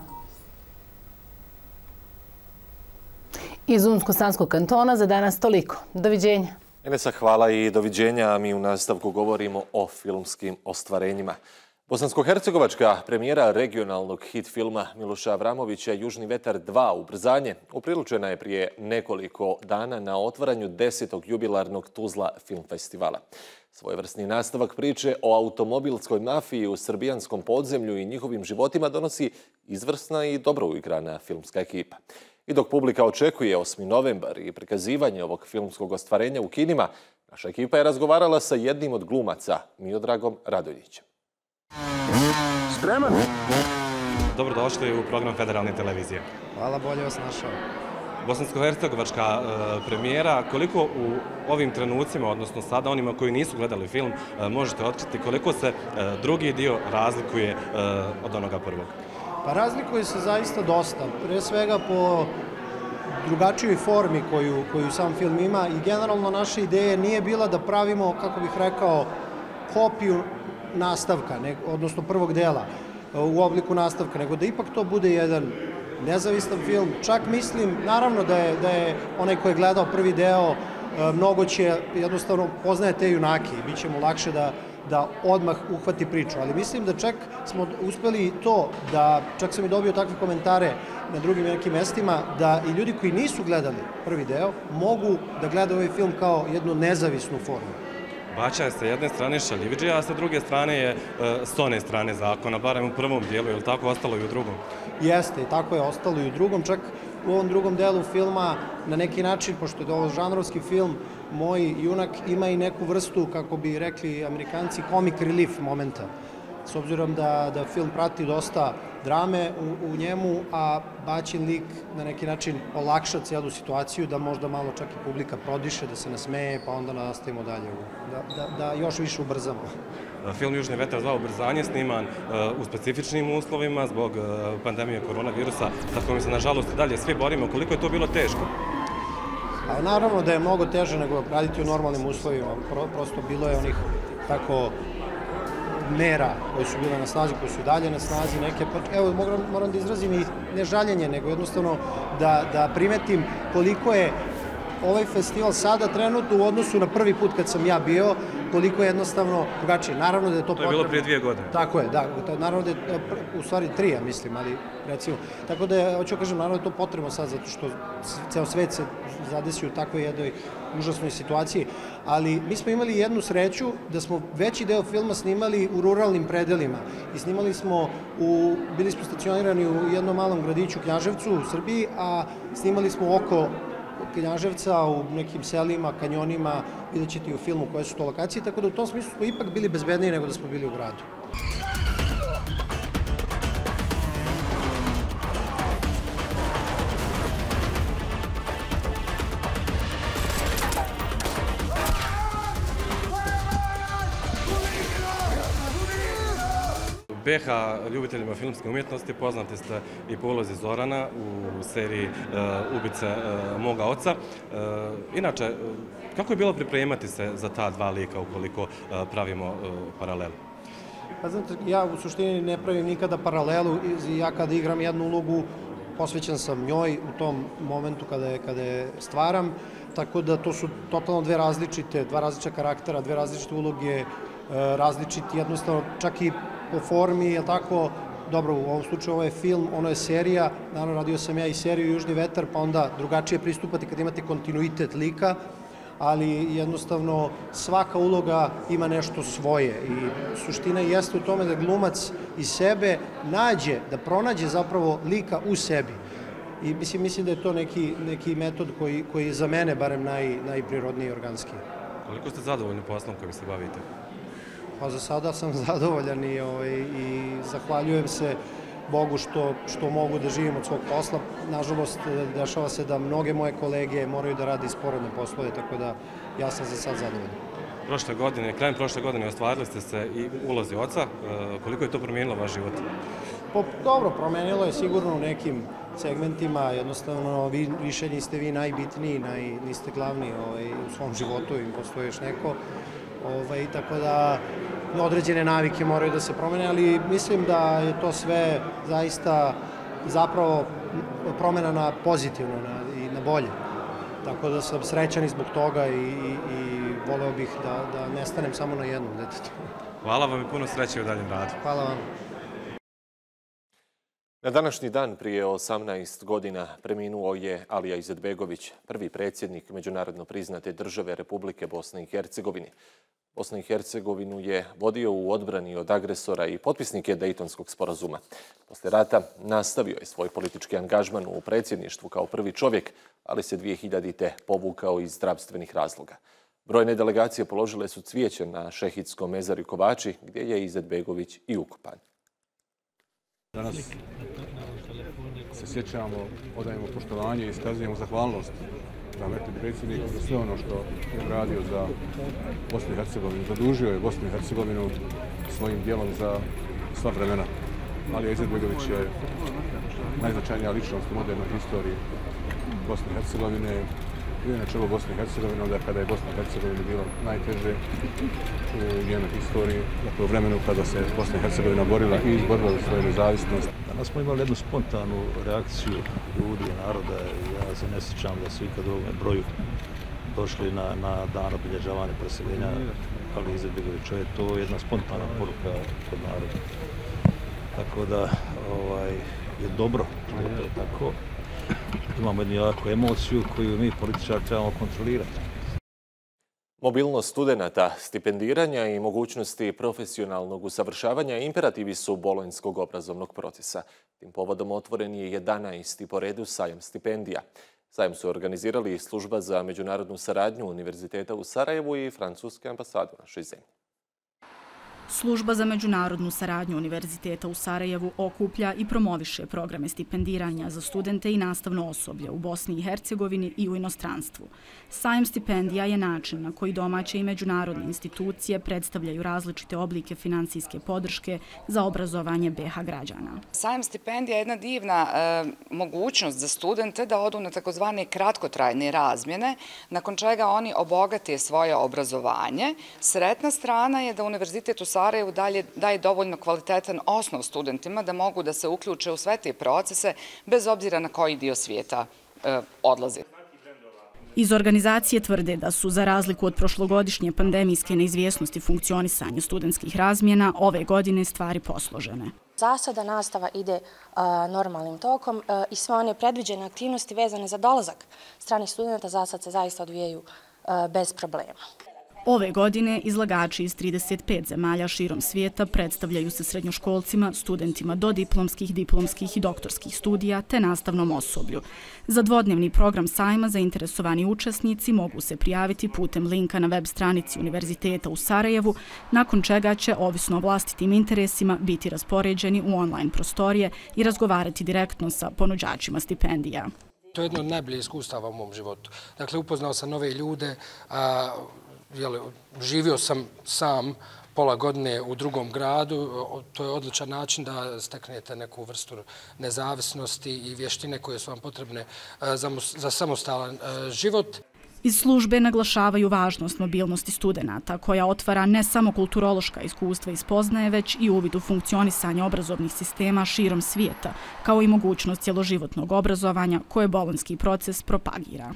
Iz Unsko-Sanskog kantona za danas toliko. Doviđenja. Enesa, hvala i doviđenja. Mi u nastavku govorimo o filmskim ostvarenjima. Bosansko-hercegovačka premijera regionalnog hit filma Miloša Avramovića Južni vetar dva Ubrzanje upriličena je prije nekoliko dana na otvaranju desetog jubilarnog Tuzla film festivala. Svojevrsni nastavak priče o automobilskoj mafiji u srbijanskom podzemlju i njihovim životima donosi izvrsna i dobro uigrana filmska ekipa. I dok publika očekuje osmi novembar i prikazivanje ovog filmskog ostvarenja u kinima, naša ekipa je razgovarala sa jednim od glumaca, Miodragom Radonjićem. Spreman? Dobrodošli u program Federalne televizije. Hvala, bolje vas našao. Bosansko-hercegovačka premijera, koliko u ovim trenucima, odnosno sada onima koji nisu gledali film, možete otkriti koliko se drugi dio razlikuje od onoga prvog? Pa razlikuje se zaista dosta. Pre svega po drugačijoj formi koju, koju sam film ima i generalno naša ideja nije bila da pravimo, kako bih rekao, kopiju nastavka, odnosno prvog dela u obliku nastavka, nego da ipak to bude jedan nezavistan film. Čak mislim, naravno da je, da je onaj ko je gledao prvi deo, mnogo će, jednostavno poznaje te junake i bit će mu lakše da, da odmah uhvati priču. Ali mislim da čak smo uspeli to, da čak sam i dobio takve komentare na drugim nekim mestima, da i ljudi koji nisu gledali prvi deo mogu da gledaju ovaj film kao jednu nezavisnu formu. Baća je sa jedne strane šaljividžija, a sa druge strane je s one strane zakona, barem u prvom dijelu, je li tako ostalo i u drugom? Jeste, i tako je ostalo i u drugom, čak u ovom drugom delu filma na neki način, pošto je ovo žanrovski film, moj junak ima i neku vrstu, kako bi rekli Amerikanci, comic relief momenta. S obzirom da, da film prati dosta drame u, u njemu, a Baćin lik na neki način olakša cijelu situaciju, da možda malo čak i publika prodiše, da se nasmeje, pa onda nastavimo dalje, da, da, da još više ubrzamo. Film Južni vetar dva Ubrzanje sniman u specifičnim uslovima zbog pandemije koronavirusa, za kojom se nažalost i dalje svi borimo. Koliko je to bilo teško? A naravno da je mnogo teže nego raditi u normalnim uslovima. Pro, prosto bilo je onih tako mera koje su bile na snazi, koje su dalje na snazi, neke, evo moram, moram da izrazim i ne žaljenje, nego jednostavno da, da primetim koliko je ovaj festival sada trenutno u odnosu na prvi put kad sam ja bio, koliko je jednostavno drugačije. Naravno da je to potrebno. To je bilo prije dvije godine. Tako je, da. Naravno da je, u stvari tri, ja mislim, ali recimo. Tako da je, hoću kažem, naravno da je to potrebno sad, zato što ceo svet se zadesi u takvoj jednoj užasnoj situaciji. Ali mi smo imali jednu sreću da smo veći deo filma snimali u ruralnim predelima. I snimali smo, u, bili smo stacionirani u jednom malom gradiću Knjaževcu u Srbiji, a snimali smo oko Knjaževca, u nekim selima, kanjonima, vidjet ćete i u filmu koje su to lokacije, tako da u tom smislu smo ipak bili bezbedniji nego da smo bili u gradu. B H ljubiteljima filmske umjetnosti poznati ste i po ulozi Zorana u seriji Ubice moga oca. Inače, kako je bilo pripremati se za ta dva lika ukoliko pravimo paralelu? Pa znate, ja u suštini ne pravim nikada paralelu. Ja kada igram jednu ulogu, posvećen sam njoj u tom momentu kada je, kada je stvaram. Tako da to su totalno dve različite, dva različita karaktera, dve različite uloge, različiti jednostavno, čak i po formi, je tako, dobro, u ovom slučaju ovo je film, ono je serija, naravno radio sam ja i seriju Južni vetar, pa onda drugačije pristupati kad imate kontinuitet lika, ali jednostavno svaka uloga ima nešto svoje i suština jeste u tome da glumac iz sebe nađe, da pronađe zapravo lika u sebi. I mislim, mislim da je to neki, neki metod koji, koji je za mene barem naj, najprirodniji i organski. Koliko ste zadovoljni poslom kojim se bavite? Pa za sada sam zadovoljan i, ovaj, i zahvaljujem se Bogu što, što mogu da živim od svog posla. Nažalost, dešava se da mnoge moje kolege moraju da rade sporedne poslove, tako da ja sam za sad zadovoljan. Prošle godine, krajem prošle godine ostvarili ste se i ulozi oca. Koliko je to promijenilo vaš život? Pa, dobro, promenilo je sigurno u nekim segmentima. Jednostavno, vi, više niste vi najbitniji, naj, niste glavni ovaj, u svom životu, im postoji još neko. Ovaj, tako da određene navike moraju da se promene, ali mislim da je to sve zaista zapravo promena na pozitivno na, i na bolje. Tako da sam srećan i zbog toga i, i, i voleo bih da, da ne stanem samo na jednom detetu. Hvala vam i puno sreće u daljem radu. Hvala vam. Na današnji dan prije osamnaest godina preminuo je Alija Izetbegović, prvi predsjednik međunarodno priznate države Republike Bosne i Hercegovine. Bosnu i Hercegovinu je vodio u odbrani od agresora i potpisnik je Dejtonskog sporazuma. Poslije rata nastavio je svoj politički angažman u predsjedništvu kao prvi čovjek, ali se dvije hiljadite povukao iz zdravstvenih razloga. Brojne delegacije položile su cvijeće na Šehitskom mezarju Kovači, gdje je Izetbegović i ukopan. Danas se sjećamo, odajemo poštovanje i iskazujemo zahvalnost rahmetli predsjednik za sve ono što je radio za Bosnu i Hercegovinu. Zadužio je Bosnu i Hercegovinu svojim dijelom za sva vremena. Alija Izetbegović je najznačajnija ličnost u modernoj historiji Bosne i Hercegovine. Bio je na čelu Bosne i Hercegovine onda kada je Bosna i Hercegovina bilo najteže u njenoj historiji, dakle u vremenu kada se Bosna i Hercegovina borila i izborila za svoju nezavisnost. Danas smo imali jednu spontanu reakciju ljudi, naroda. Ja se ne sjećam da su ikad u ovome broju došli na, na dan obilježavanja preseljenja Alije Izetbegovića. Je to jedna spontana poruka kod naroda. Tako da ovaj, je dobro što je to tako. Imamo jednu jaku emociju koju mi političari trebamo kontrolirati. Mobilnost studenata, stipendiranja i mogućnosti profesionalnog usavršavanja imperativi su bolonjskog obrazovnog procesa. Tim povodom otvoren je jedanaesti po redu sajam stipendija. Sajam su organizirali Služba za međunarodnu saradnju Univerziteta u Sarajevu i Francuske ambasade u našoj zemlji. Služba za međunarodnu saradnju Univerziteta u Sarajevu okuplja i promoviše programe stipendiranja za studente i nastavno osoblje u Bosni i Hercegovini i u inostranstvu. Sajam stipendija je način na koji domaće i međunarodne institucije predstavljaju različite oblike finansijske podrške za obrazovanje B iH građana. Sajam stipendija je jedna divna e, mogućnost za studente da odu na takozvane kratkotrajne razmjene, nakon čega oni obogate svoje obrazovanje. Sretna strana je da Univerzitet u Sarajevu dalje daje dovoljno kvalitetan osnov studentima da mogu da se uključe u sve te procese bez obzira na koji dio svijeta e, odlaze. Iz organizacije tvrde da su, za razliku od prošlogodišnje pandemijske neizvjesnosti funkcionisanja studentskih razmjena, ove godine stvari posložene. Za sada nastava ide a, normalnim tokom a, i sve one predviđene aktivnosti vezane za dolazak stranih studenta za sad se zaista odvijaju a, bez problema. Ove godine izlagači iz trideset pet zemalja širom svijeta predstavljaju se srednjoškolcima, studentima dodiplomskih, diplomskih i doktorskih studija te nastavnom osoblju. Za dvodnevni program sajma zainteresovani učesnici mogu se prijaviti putem linka na web stranici Univerziteta u Sarajevu, nakon čega će, ovisno o vlastitim interesima, biti raspoređeni u online prostorije i razgovarati direktno sa ponuđačima stipendija. To je jedno od najboljih iskustava u mom životu. Dakle, upoznao sam nove ljude, a Jeli, živio sam sam pola godine u drugom gradu. To je odličan način da steknete neku vrstu nezavisnosti i vještine koje su vam potrebne za, za samostalan život. Iz službe naglašavaju važnost mobilnosti studenata, koja otvara ne samo kulturološka iskustva i spoznaje, već i uvid u funkcionisanje obrazovnih sistema širom svijeta, kao i mogućnost cjeloživotnog obrazovanja koje bolonjski proces propagira.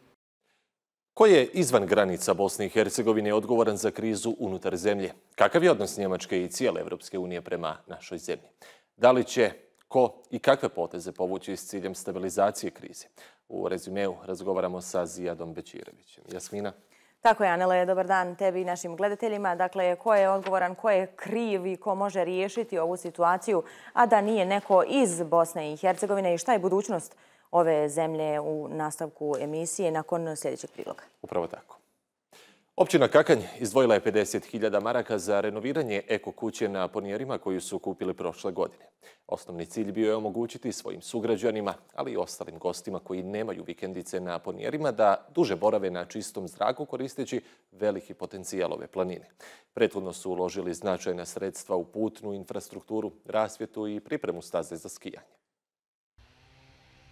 Ko je izvan granica Bosne i Hercegovine odgovoran za krizu unutar zemlje? Kakav je odnos Njemačke i cijele Evropske unije prema našoj zemlji? Da li će ko i kakve poteze povući s ciljem stabilizacije krize? U rezumeu razgovaramo sa Zijadom Bećirevićem. Jasmina? Tako je, Anele, dobar dan tebi i našim gledateljima. Dakle, ko je odgovoran, ko je kriv i ko može riješiti ovu situaciju, a da nije neko iz Bosne i Hercegovine i šta je budućnost ove zemlje u nastavku emisije nakon sljedećeg priloga. Upravo tako. Općina Kakanj izdvojila je pedeset hiljada maraka za renoviranje eko kuće na Ponijerima koju su kupili prošle godine. Osnovni cilj bio je omogućiti svojim sugrađanima, ali i ostalim gostima koji nemaju vikendice na Ponijerima da duže borave na čistom zraku koristeći veliki potencijal ove planine. Prethodno su uložili značajna sredstva u putnu infrastrukturu, rasvjetu i pripremu staze za skijanje.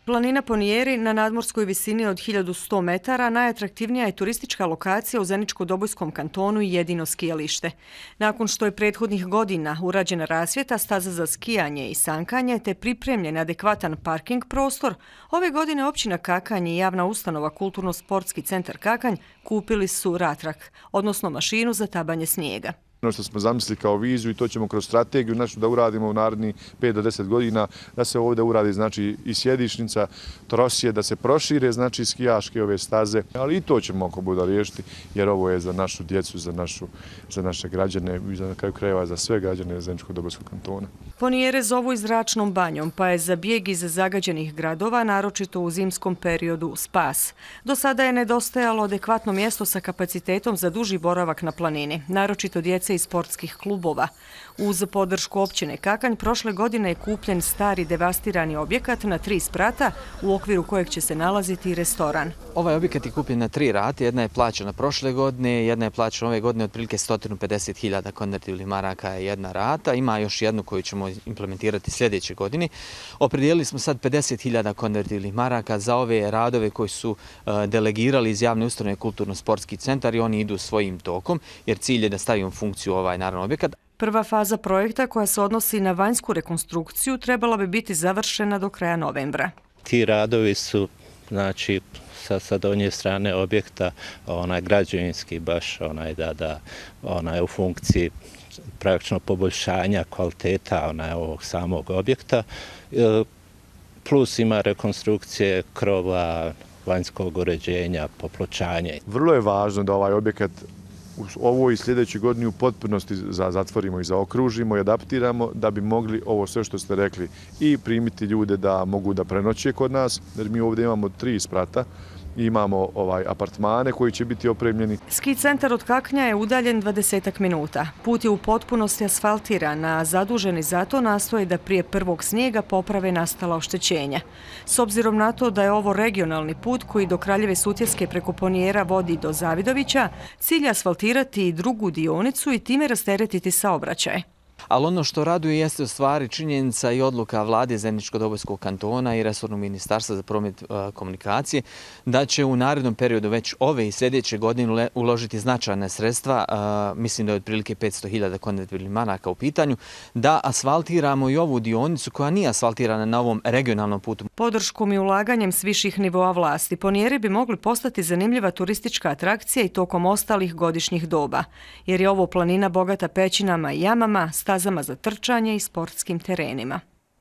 Planina Ponijeri na nadmorskoj visini od hiljadu sto metara najatraktivnija je turistička lokacija u Zeničko-Dobojskom kantonu i jedino skijalište. Nakon što je prethodnih godina urađena rasvjeta, staza za skijanje i sankanje te pripremljen adekvatan parking prostor, ove godine općina Kakanj i javna ustanova Kulturno-sportski centar Kakanj kupili su ratrak, odnosno mašinu za tabanje snijega. Ono što smo zamislili kao viziju i to ćemo kroz strategiju znači da uradimo u narednih pet do deset godina, da se ovdje uradi znači i sjedišnica, trosije, da se prošire znači skijaške ove staze, ali i to ćemo ako bude riješiti jer ovo je za našu djecu, za, našu, za naše građane i za kraju krajeva za sve građane Zeničko-Dobojskog kantona. Ponijere zovu i zračnom banjom, pa je za bijeg iz zagađenih gradova, naročito u zimskom periodu, spas. Do sada je nedostajalo adekvatno mjesto sa kapacitetom za duži boravak na planini, naročito djece i sportskih klubova. Uz podršku općine Kakanj prošle godine je kupljen stari devastirani objekat na tri sprata u okviru kojeg će se nalaziti i restoran. Ovaj objekat je kupljen na tri rate, jedna je plaćena prošle godine, jedna je plaćena ove godine otprilike sto pedeset hiljada konvertibilnih maraka je jedna rata, ima još jednu koju ćemo implementirati sljedeće godine. Opredijelili smo sad pedeset hiljada konvertibilnih maraka za ove radove koji su delegirali iz javne ustanove Kulturno-sportski centar i oni idu svojim tokom jer cilj je da stavimo u funkciju ovaj naravno objekat. Prva faza projekta koja se odnosi na vanjsku rekonstrukciju trebala bi biti završena do kraja novembra. Ti radovi su znači sa, sa donje strane objekta onaj građevinski baš onaj da da onaj u funkciji praktično poboljšanja kvaliteta onaj ovog samog objekta plus ima rekonstrukcije krova, vanjskog uređenja, popločanja. Vrlo je važno da ovaj objekat u ovoj i sljedećoj godini u potpunosti zatvorimo i zaokružimo i adaptiramo da bi mogli ovo sve što ste rekli i primiti ljude da mogu da prenoće kod nas, jer mi ovdje imamo tri sprata. Imamo ovaj apartmane koji će biti opremljeni. Ski centar od Kaknja je udaljen dvadesetak minuta. Put je u potpunosti asfaltiran, a zaduženi za to nastoje da prije prvog snijega poprave nastala oštećenja. S obzirom na to da je ovo regionalni put koji do Kraljeve Sutjeske preko Ponijera vodi do Zavidovića, cilj je asfaltirati i drugu dionicu i time rasteretiti saobraćaj. Ali ono što raduje jeste u stvari činjenica i odluka vlade Zeničko-Dobojskog kantona i resornog ministarstva za promet komunikacije da će u narednom periodu već ove i sljedeće godine uložiti značajne sredstva, mislim da je otprilike petsto hiljada konvertibilnih maraka u pitanju, da asfaltiramo i ovu dionicu koja nije asfaltirana na ovom regionalnom putu. Podrškom i ulaganjem s viših nivoa vlasti Ponijeri bi mogli postati zanimljiva turistička atrakcija i tokom ostalih godišnjih doba, jer je ovo planina bogata pećinama i jamama, stazama za trčanje i sportskim terenima.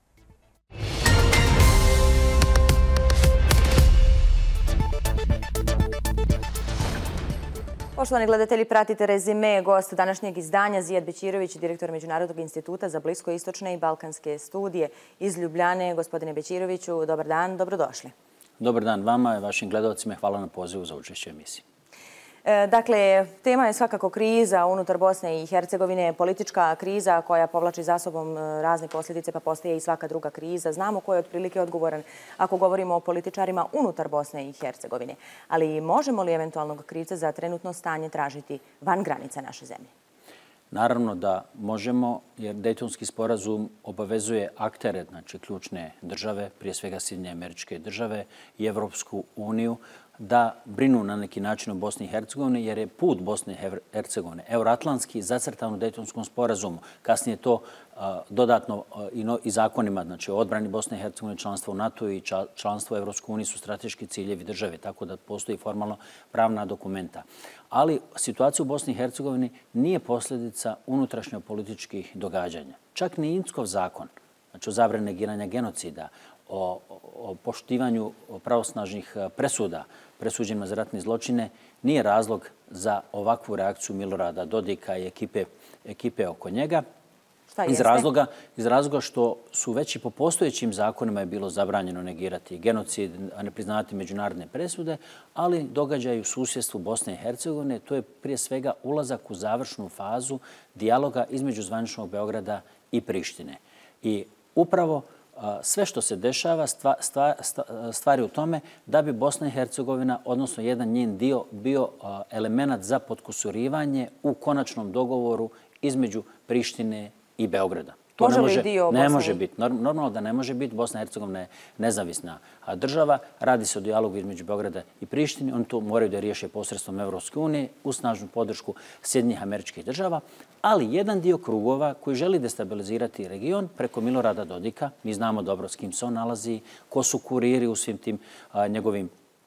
Poštovani gledatelji, pratite rezime. Gost današnjeg izdanja Zijad Bećirović, direktor Međunarodnog instituta za bliskoistočne i balkanske studije iz Ljubljane. Gospodine Bećiroviću, dobar dan, dobrodošli. Dobar dan vama i vašim gledalcima. Hvala na pozivu za učešće u emisiji. Dakle, tema je svakako kriza unutar Bosne i Hercegovine, politička kriza koja povlači za sobom razne posljedice, pa postaje i svaka druga kriza. Znamo ko je otprilike odgovoran ako govorimo o političarima unutar Bosne i Hercegovine. Ali možemo li eventualnog krivca za trenutno stanje tražiti van granica naše zemlje? Naravno da možemo, jer Dejtonski sporazum obavezuje aktere, znači ključne države, prije svega Sjedinjene Američke Države i Evropsku uniju, da brinu na neki način o Bosni i Hercegovini, jer je put Bosne i Hercegovine euroatlantski zacrtan u Dejtonskom sporazumu. Kasnije to dodatno i zakonima, znači o odbrani Bosne i Hercegovine, članstvo u NATO i članstvo u Evropskoj uniji su strateški ciljevi države, tako da postoji formalno pravna dokumenta. Ali situacija u Bosni i Hercegovini nije posljedica unutrašnjopolitičkih događanja. Čak ni Inckov zakon, znači o zabrani negiranja genocida, o, o poštivanju pravosnažnih presuda presuđenima za ratne zločine nije razlog za ovakvu reakciju Milorada Dodika i ekipe, ekipe oko njega. Iz razloga, iz razloga što su već i po postojećim zakonima je bilo zabranjeno negirati genocid, a ne priznati međunarodne presude, ali događaj u susjedstvu Bosne i Hercegovine, to je prije svega ulazak u završnu fazu dijaloga između zvaničnog Beograda i Prištine. I upravo sve što se dešava stvari u tome da bi Bosna i Hercegovina, odnosno jedan njen dio, bio element za potkusurivanje u konačnom dogovoru između Prištine i Beograda. Može li dio Bosne? Ne može biti. Normalno da ne može biti. Bosna i Hercegovina je nezavisna država. Radi se o dijalogu između Beograda i Prištine. Oni to moraju da riješe posredstvom Evropske unije uz snažnu podršku Sjedinjenih Američkih Država. Ali jedan dio krugova koji želi destabilizirati region preko Milorada Dodika, mi znamo dobro s kim se on nalazi, ko su kuriri u svim tim njegovim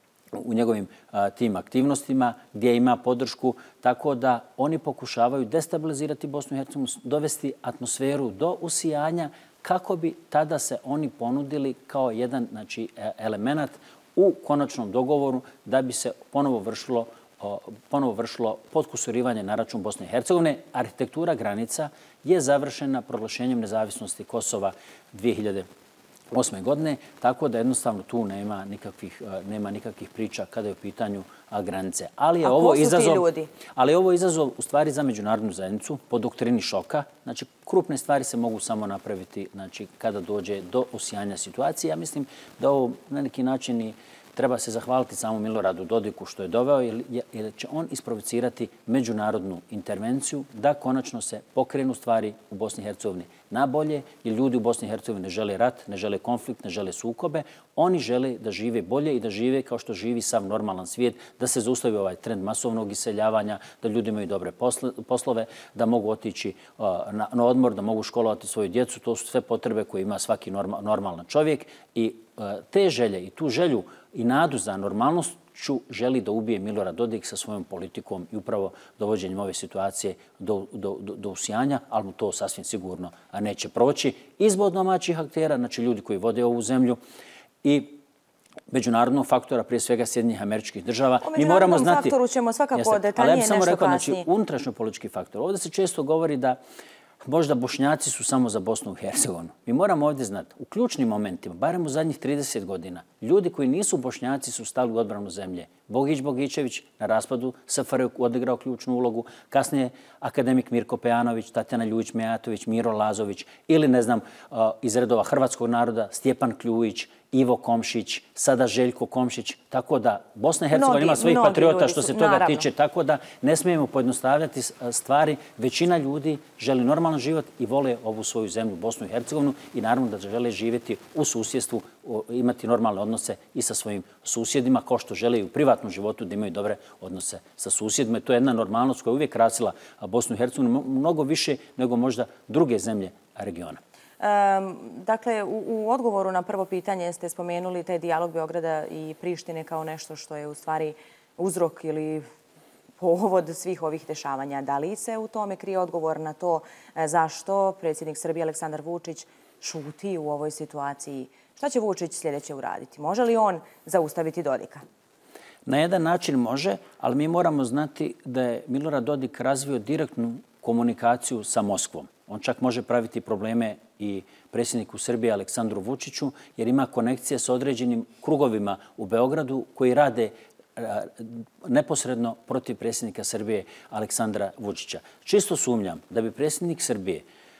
u njegovim a, tim aktivnostima, gdje ima podršku, tako da oni pokušavaju destabilizirati Bosnu i Hercegovinu, dovesti atmosferu do usijanja kako bi tada se oni ponudili kao jedan znači, element u konačnom dogovoru da bi se ponovo vršilo, o, ponovo vršilo podkusurivanje na račun Bosne i Hercegovine. Arhitektura granica je završena proglašenjem nezavisnosti Kosova dvije hiljade osme godine, tako da jednostavno tu nema nikakvih, nema nikakvih priča kada je u pitanju granice. Ali je A ovo ko su izazov, ti ljudi? Ali je ovo izazov u stvari za međunarodnu zajednicu po doktrini šoka. Znači, krupne stvari se mogu samo napraviti znači, kada dođe do usijanja situacije. Ja mislim da ovo na neki način i treba se zahvaliti samo Miloradu Dodiku što je doveo, jer će on isprovocirati međunarodnu intervenciju da konačno se pokrenu stvari u Bosni i Hercegovini na bolje, jer ljudi u Bosni i Hercegovini ne žele rat, ne žele konflikt, ne žele sukobe. Oni žele da žive bolje i da žive kao što živi sav normalan svijet, da se zaustavi ovaj trend masovnog iseljavanja, da ljudi imaju dobre poslove, da mogu otići na, na odmor, da mogu školovati svoju djecu. To su sve potrebe koje ima svaki norma, normalan čovjek i te želje i tu želju i nadu za normalnošću želi da ubije Milorad Dodik sa svojom politikom i upravo dovođenjem ove situacije do, do, do, do usijanja, ali mu to sasvim sigurno neće proći. Izbog domaćih aktera, znači ljudi koji vode ovu zemlju i međunarodnog faktora, prije svega Sjedinjenih Američkih Država. O međunarodnom faktoru ćemo svakako detaljnije nešto kasnije. Ali ja bih samo rekao, znači, unutrašnjo-politički faktor. Ovdje se često govori da možda Bošnjaci su samo za Bosnu i Hercegovinu. Mi moramo ovdje znati, u ključnim momentima, barem u zadnjih trideset godina, ljudi koji nisu Bošnjaci su stali u odbranu zemlje. Bogić Bogićević na raspadu S F R J odigrao ključnu ulogu, kasnije akademik Mirko Pejanović, Tatjana Ljujić-Mijatović, Miro Lazović ili, ne znam, iz redova hrvatskog naroda, Stjepan Kljujić, Ivo Komšić, sada Željko Komšić, tako da Bosna i Hercegovina ima svojih patriota što se toga tiče, tako da ne smijemo pojednostavljati stvari. Većina ljudi želi normalan život i vole ovu svoju zemlju, Bosnu i Hercegovinu, i naravno da žele živjeti u susjedstvu, imati normalne odnose i sa svojim susjedima, kao što žele i u privatnom životu da imaju dobre odnose sa susjedima. To je jedna normalnost koja je uvijek krasila Bosnu i Hercegovinu mnogo više nego možda druge zemlje regiona. Um, dakle, u, u odgovoru na prvo pitanje ste spomenuli taj dijalog Beograda i Prištine kao nešto što je u stvari uzrok ili povod svih ovih dešavanja. Da li se u tome krije odgovor na to zašto predsjednik Srbije Aleksandar Vučić šuti u ovoj situaciji? Šta će Vučić sljedeće uraditi? Može li on zaustaviti Dodika? Na jedan način može, ali mi moramo znati da je Milorad Dodik razvio direktnu komunikaciju sa Moskvom. On čak može praviti probleme i predsjedniku Srbije Aleksandru Vučiću, jer ima konekcije sa određenim krugovima u Beogradu koji rade neposredno protiv predsjednika Srbije Aleksandra Vučića. Čisto sumnjam da bi predsjednik Srbije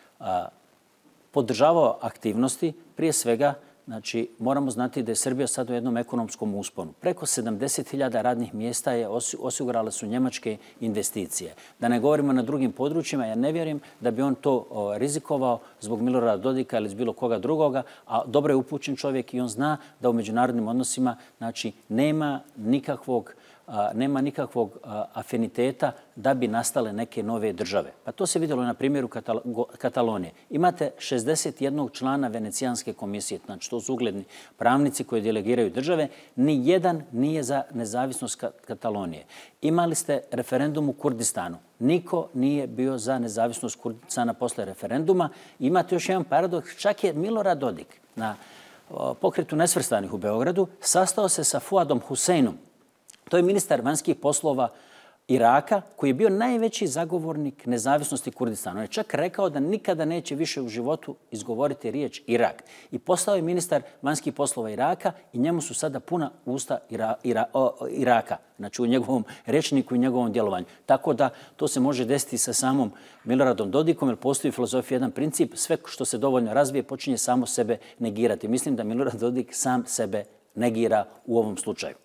podržavao aktivnosti, prije svega, znači, moramo znati da je Srbija sad u jednom ekonomskom usponu. Preko sedamdeset hiljada radnih mjesta je osigurale su njemačke investicije. Da ne govorimo na drugim područjima, ja ne vjerujem da bi on to rizikovao zbog Milorada Dodika ili iz bilo koga drugoga, a dobro je upućen čovjek i on zna da u međunarodnim odnosima znači, nema nikakvog nema nikakvog afiniteta da bi nastale neke nove države. Pa to se vidjelo na primjeru Katalonije. Imate šezdeset jednog člana Venecijanske komisije, znači to su ugledni pravnici koji delegiraju države, ni jedan nije za nezavisnost Katalonije. Imali ste referendum u Kurdistanu. Niko nije bio za nezavisnost Kurdistana posle referenduma. Imate još jedan paradoks, čak je Milorad Dodik na pokretu nesvrstanih u Beogradu sastao se sa Fuadom Huseinom. To je ministar vanjskih poslova Iraka, koji je bio najveći zagovornik nezavisnosti Kurdistana. On je čak rekao da nikada neće više u životu izgovoriti riječ Irak. I postao je ministar vanjskih poslova Iraka i njemu su sada puna usta Ira, Ira, o, Iraka, znači u njegovom rečniku i njegovom djelovanju. Tako da to se može desiti sa samom Miloradom Dodikom, jer postoji u filozofiji jedan princip, sve što se dovoljno razvije počinje samo sebe negirati. Mislim da Milorad Dodik sam sebe negira u ovom slučaju.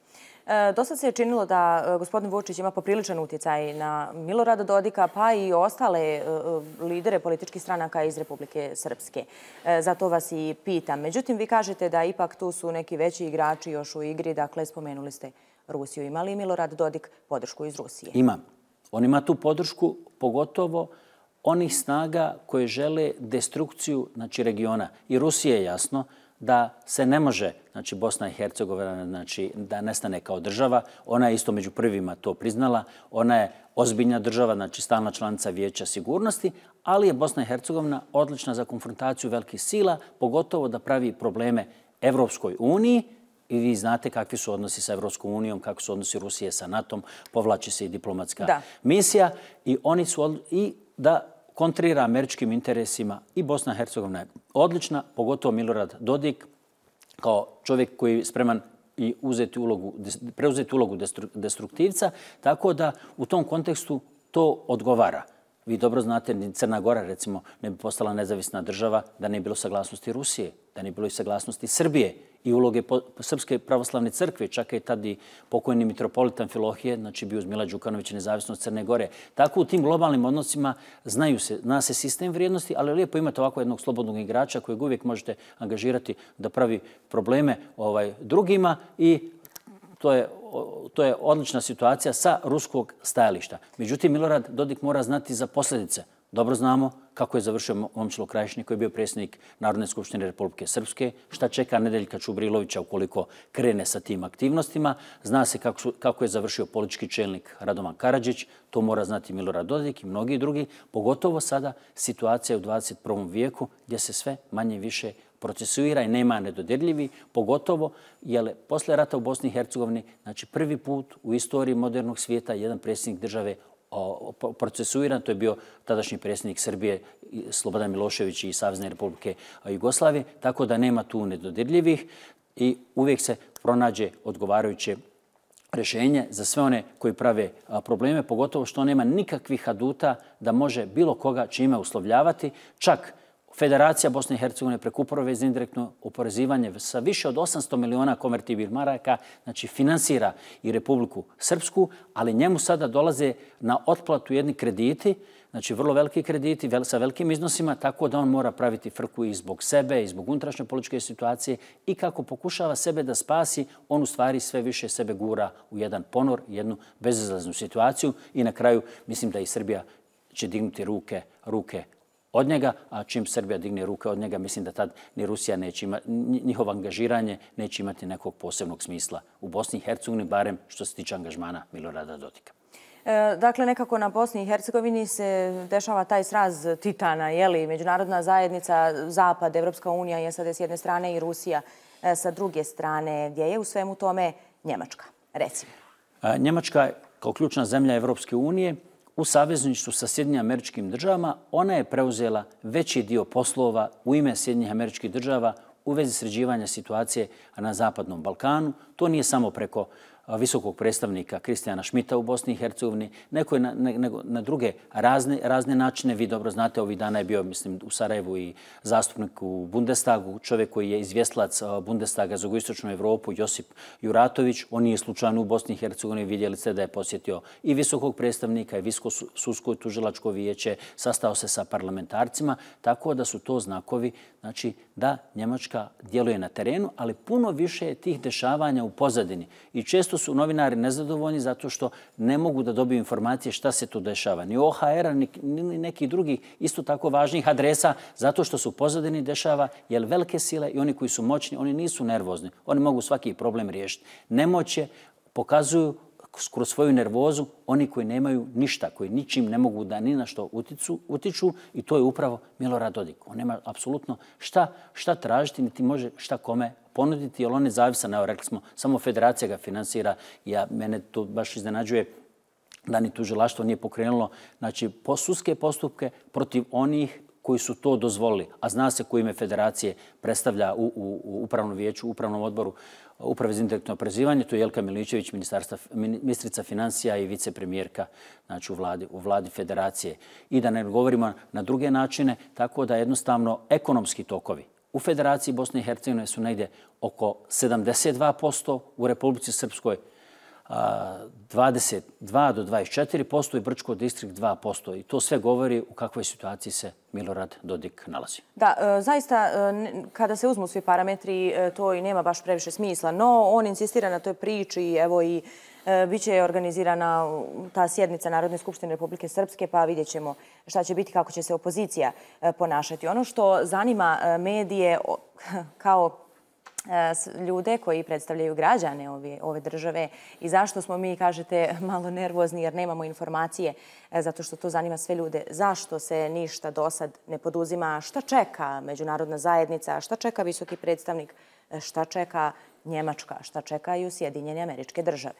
Dosad se je činilo da gospodin Vučić ima popriličan utjecaj na Milorada Dodika, pa i ostale lidere političkih stranaka iz Republike Srpske. Zato vas i pitam. Međutim, vi kažete da ipak tu su neki veći igrači još u igri. Dakle, spomenuli ste Rusiju. Ima li Milorad Dodik podršku iz Rusije? Ima. On ima tu podršku, pogotovo onih snaga koje žele destrukciju, znači, regiona. I Rusije je jasno da se ne može, znači, Bosna i Hercegovina, znači, da nestane kao država. Ona je isto među prvima to priznala. Ona je ozbiljna država, znači stalna članica Vijeća sigurnosti, ali je Bosna i Hercegovina odlična za konfrontaciju velikih sila, pogotovo da pravi probleme Evropskoj uniji. I vi znate kakvi su odnosi sa Evropskom unijom, kakvi su odnosi Rusije sa NATO-om, povlači se i diplomatska da. misija i oni su i da kontrira američkim interesima i Bosna i Hercegovina je odlična, pogotovo Milorad Dodik kao čovjek koji je spreman i uzeti ulogu, preuzeti ulogu destruktivca, tako da u tom kontekstu to odgovara. Vi dobro znate, ni Crna Gora, recimo, ne bi postala nezavisna država da ne bi bilo saglasnosti Rusije, da ne bi bilo i saglasnosti Srbije i uloge Srpske pravoslavne crkve, čak i tad i pokojni mitropolitan Filohije, znači bio uz Mila Đukanovića nezavisnost Crne Gore. Tako u tim globalnim odnosima znaju se, zna se sistem vrijednosti, ali lijepo imate ovako jednog slobodnog igrača kojeg uvijek možete angažirati da pravi probleme ovaj, drugima i to je, to je odlična situacija sa ruskog stajališta. Međutim, Milorad Dodik mora znati za posljedice. Dobro znamo kako je završio Momčilo Krajišnik koji je bio predsjednik Narodne skupštine Republike Srpske, šta čeka Nedeljka Čubrilovića ukoliko krene sa tim aktivnostima. Zna se kako, su, kako je završio politički čelnik Radovan Karadžić, to mora znati Milorad Dodik i mnogi drugi, pogotovo sada situacija u dvadeset prvom vijeku gdje se sve manje više procesuira i nema nedodirljivi, pogotovo jer posle rata u Bosni i Hercegovini, znači prvi put u istoriji modernog svijeta jedan predsjednik države procesuiran, to je bio tadašnji predsjednik Srbije Slobodan Milošević i Savezne Republike Jugoslavije, tako da nema tu nedodirljivih i uvijek se pronađe odgovarajuće rješenje za sve one koji prave probleme, pogotovo što nema nikakvih aduta da može bilo koga čime uslovljavati, čak Federacija Bosne i Hercegovine preko uprave za indirektno oporezivanje sa više od osamsto miliona konvertibilnih maraka, znači finansira i Republiku Srpsku, ali njemu sada dolaze na otplatu jedni krediti, znači vrlo veliki krediti sa velikim iznosima, tako da on mora praviti frku i zbog sebe, i zbog unutrašnje političke situacije i kako pokušava sebe da spasi, on u stvari sve više sebe gura u jedan ponor, jednu bezizlaznu situaciju i na kraju mislim da i Srbija će dignuti ruke, ruke od njega, a čim Srbija digne ruke od njega, mislim da tad ni Rusija neće imati, njihovo angažiranje neće imati nekog posebnog smisla u Bosni i Hercegovini, barem što se tiče angažmana Milorada Dodika. E, dakle, nekako na Bosni i Hercegovini se dešava taj sraz titana, je li? Međunarodna zajednica, Zapad, Evropska unija je sad s jedne strane i Rusija e, sa druge strane. Gdje je u svemu tome Njemačka, recimo? A, Njemačka kao ključna zemlja Evropske unije u savezništvu sa Sjedinjenim Američkim Državama, ona je preuzela veći dio poslova u ime Sjedinjenih Američkih Država u vezi sređivanja situacije na Zapadnom Balkanu. To nije samo preko visokog predstavnika Kristijana Šmita u Bosni i Hercegovini, neko je na, ne, na druge razne, razne načine. Vi dobro znate, ovih dana je bio, mislim, u Sarajevu i zastupnik u Bundestagu, čovjek koji je izvjestilac Bundestaga za jugoistočnu Evropu, Josip Juratović. On nije slučajno u Bosni i Hercegovini. Vidjeli ste da je posjetio i visokog predstavnika i visoko sudsko tužilačko vijeće, sastao se sa parlamentarcima, tako da su to znakovi, znači, da Njemačka djeluje na terenu, ali puno više je tih dešavanja u pozadini. I često su novinari nezadovoljni zato što ne mogu da dobiju informacije šta se tu dešava. Ni O H R-a, ni, ni neki drugi isto tako važnih adresa, zato što su u pozadini dešava, jer velike sile i oni koji su moćni, oni nisu nervozni. Oni mogu svaki problem riješiti. Nemoće pokazuju kroz svoju nervozu oni koji nemaju ništa, koji ničim ne mogu da ni na što uticu, utiču i to je upravo Milorad Dodik. On nema apsolutno šta, šta tražiti, niti može šta kome ponuditi, jer on je zavisan, evo rekli smo, samo federacija ga finansira. Ja, mene to baš iznenađuje da ni tužilaštvo nije pokrenulo, znači, po sudske postupke protiv onih koji su to dozvolili, a zna se ko ime federacije predstavlja u, u, u upravnom vijeću, u upravnom odboru Uprave za indirektno oporezivanje, to je Jelka Miličević, ministrica financija i vicepremijerka, znači u vladi, u vladi federacije. I da ne govorimo na druge načine, tako da jednostavno ekonomski tokovi u Federaciji Bosne i Hercegovine su negdje oko sedamdeset dva posto, u Republici Srpskoj dvadeset dva do dvadeset četiri posto i Brčko distrikt dva posto. I to sve govori u kakvoj situaciji se Milorad Dodik nalazi. Da, zaista, kada se uzmu svi parametri, to i nema baš previše smisla. No, on insistira na toj priči, evo i biće organizirana ta sjednica Narodne skupštine Republike Srpske, pa vidjet ćemo šta će biti, kako će se opozicija ponašati. Ono što zanima medije kao ljude koji predstavljaju građane ove, ove države i zašto smo mi, kažete, malo nervozni jer nemamo informacije, zato što to zanima sve ljude. Zašto se ništa do sad ne poduzima? Šta čeka međunarodna zajednica? Šta čeka visoki predstavnik? Šta čeka Njemačka? Šta čekaju Sjedinjene Američke Države?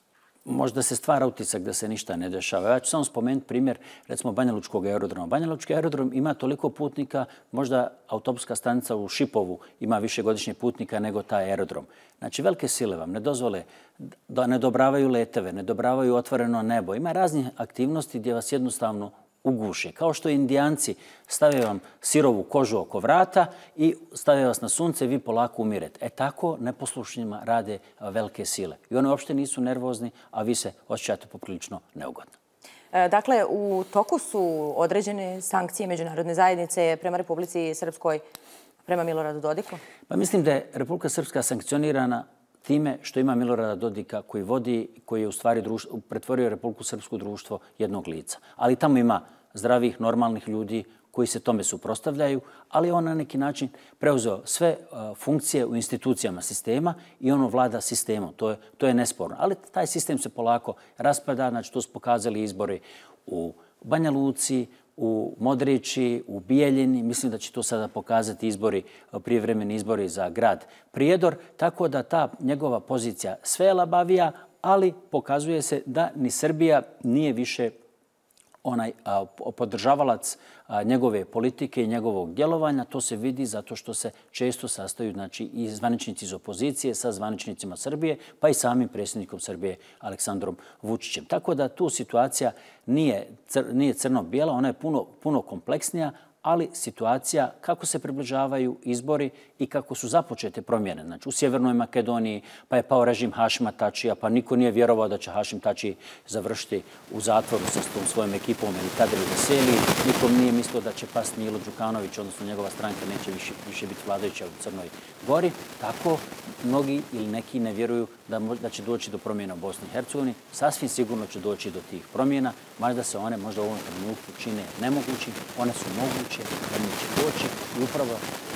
Možda se stvara utisak da se ništa ne dešava. Ja ću samo spomenuti primjer, recimo, Banja Lučkog aerodroma. Banja Lučki aerodrom ima toliko putnika, možda autobuska stanica u Šipovu ima višegodišnje putnika nego taj aerodrom. Znači, velike sile vam ne dozvole da ne odobravaju leteve, ne odobravaju otvoreno nebo. Ima raznih aktivnosti gdje vas jednostavno uguše. Kao što Indijanci stave vam sirovu kožu oko vrata i stave vas na sunce i vi polako umirete. E tako neposlušnjima rade velike sile. I one uopšte nisu nervozni, a vi se osjećate poprilično neugodno. Dakle, u toku su određene sankcije međunarodne zajednice prema Republici Srpskoj, prema Miloradu Dodiku? Pa mislim da je Republika Srpska sankcionirana time što ima Milorada Dodika koji vodi, koji je u stvari društvo, pretvorio Republiku Srpsku društvo jednog lica. Ali tamo ima zdravih, normalnih ljudi koji se tome suprotstavljaju, ali on na neki način preuzeo sve uh, funkcije u institucijama sistema i ono vlada sistemom. To je, to je nesporno. Ali taj sistem se polako raspada, znači to su pokazali izbori u Banja Luci, u Modrići, u Bijeljini. Mislim da će to sada pokazati izbori, prijevremeni izbori za grad Prijedor, tako da ta njegova pozicija sve je labavija, ali pokazuje se da ni Srbija nije više onaj a, podržavalac a, njegove politike i njegovog djelovanja. To se vidi zato što se često sastaju, znači, i zvaničnici iz opozicije sa zvaničnicima Srbije, pa i samim predsjednikom Srbije Aleksandrom Vučićem. Tako da tu situacija nije, cr, nije crno-bijela, ona je puno, puno kompleksnija, ali situacija kako se približavaju izbori i kako su započete promjene. Znači, u Sjevernoj Makedoniji pa je pao režim Hašima Tačija, pa niko nije vjerovao da će Hašim Tači završiti u zatvoru sa tom svojom ekipom ili Kadri Veseli. Nikom nije mislio da će pasti Milo Đukanović, odnosno njegova stranka neće više, više biti vladajuća u Crnoj Gori. Tako mnogi ili neki ne vjeruju da, da će doći do promjena u Bosni i Hercegovini. Sasvim sigurno će doći do tih promjena, možda se one možda u ovom trenutku čine nemogući, one su moguće, da mi će doći i upravo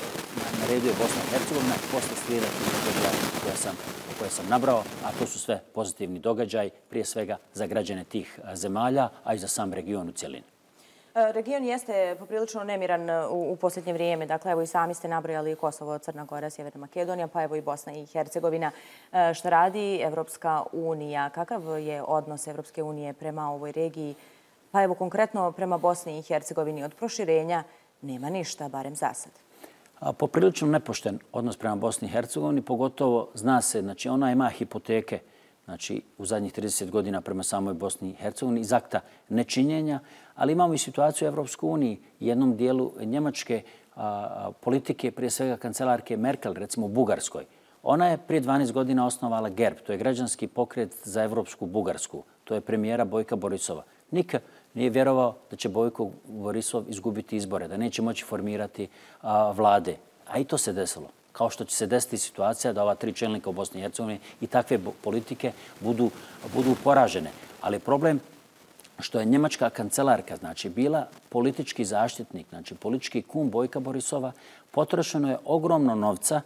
na redu je Bosna i Hercegovina, posle slijeda događaja koje sam, koje sam nabrao, a to su sve pozitivni događaj, prije svega za građane tih zemalja, a i za sam region u cjelini. Region jeste poprilično nemiran u, u posljednje vrijeme. Dakle, evo i sami ste nabrojali Kosovo, Crna Gora, Sjeverna Makedonija, pa evo i Bosna i Hercegovina. Šta radi Evropska unija? Kakav je odnos Evropske unije prema ovoj regiji? Pa evo konkretno prema Bosni i Hercegovini od proširenja nema ništa, barem za sad. A poprilično nepošten odnos prema Bosni i Hercegovini, pogotovo zna se, znači ona ima hipoteke, znači u zadnjih trideset godina prema samoj Bosni i Hercegovini iz akta nečinjenja, ali imamo i situaciju u Evropskoj uniji, jednom dijelu njemačke a, politike, prije svega kancelarke Merkel, recimo u Bugarskoj. Ona je prije dvanaest godina osnovala G E R B, to je građanski pokret za Evropsku Bugarsku, to je premijera Bojka Borisova. Nikad nije vjerovao da će Bojko Borisov izgubiti izbore, da neće moći formirati a, vlade. A i to se desilo. Kao što će se desiti situacija da ova tri čelnika u Bosni i Hercegovini i takve politike budu, budu poražene. Ali problem što je njemačka kancelarka, znači, bila politički zaštitnik, znači politički kum Bojka Borisova, potrošeno je ogromno novca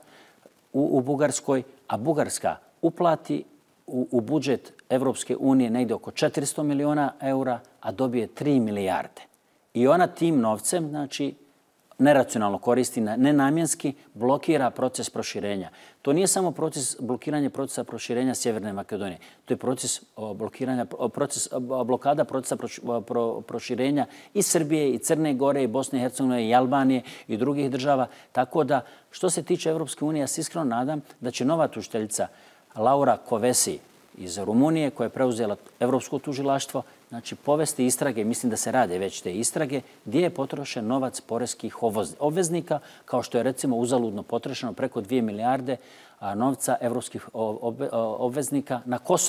u, u Bugarskoj, a Bugarska uplati u, u budžet Evropske unije negdje oko četiristo miliona eura, a dobije tri milijarde. I ona tim novcem, znači, neracionalno koristi, nenamjenski blokira proces proširenja. To nije samo proces blokiranja procesa proširenja Sjeverne Makedonije. To je proces blokiranja, proces blokada procesa proširenja i Srbije, i Crne Gore, i Bosne i Hercegovine, i Albanije, i drugih država. Tako da, što se tiče Evropske unije, ja se iskreno nadam da će nova tužiteljica Laura Kovesi iz Rumunije, koja je preuzela Evropsko tužilaštvo, znači povesti istrage, mislim da se rade već te istrage, gdje je potrošen novac poreskih obveznika, kao što je recimo uzaludno potrošeno preko dvije milijarde novca evropskih obveznika na Kosovu.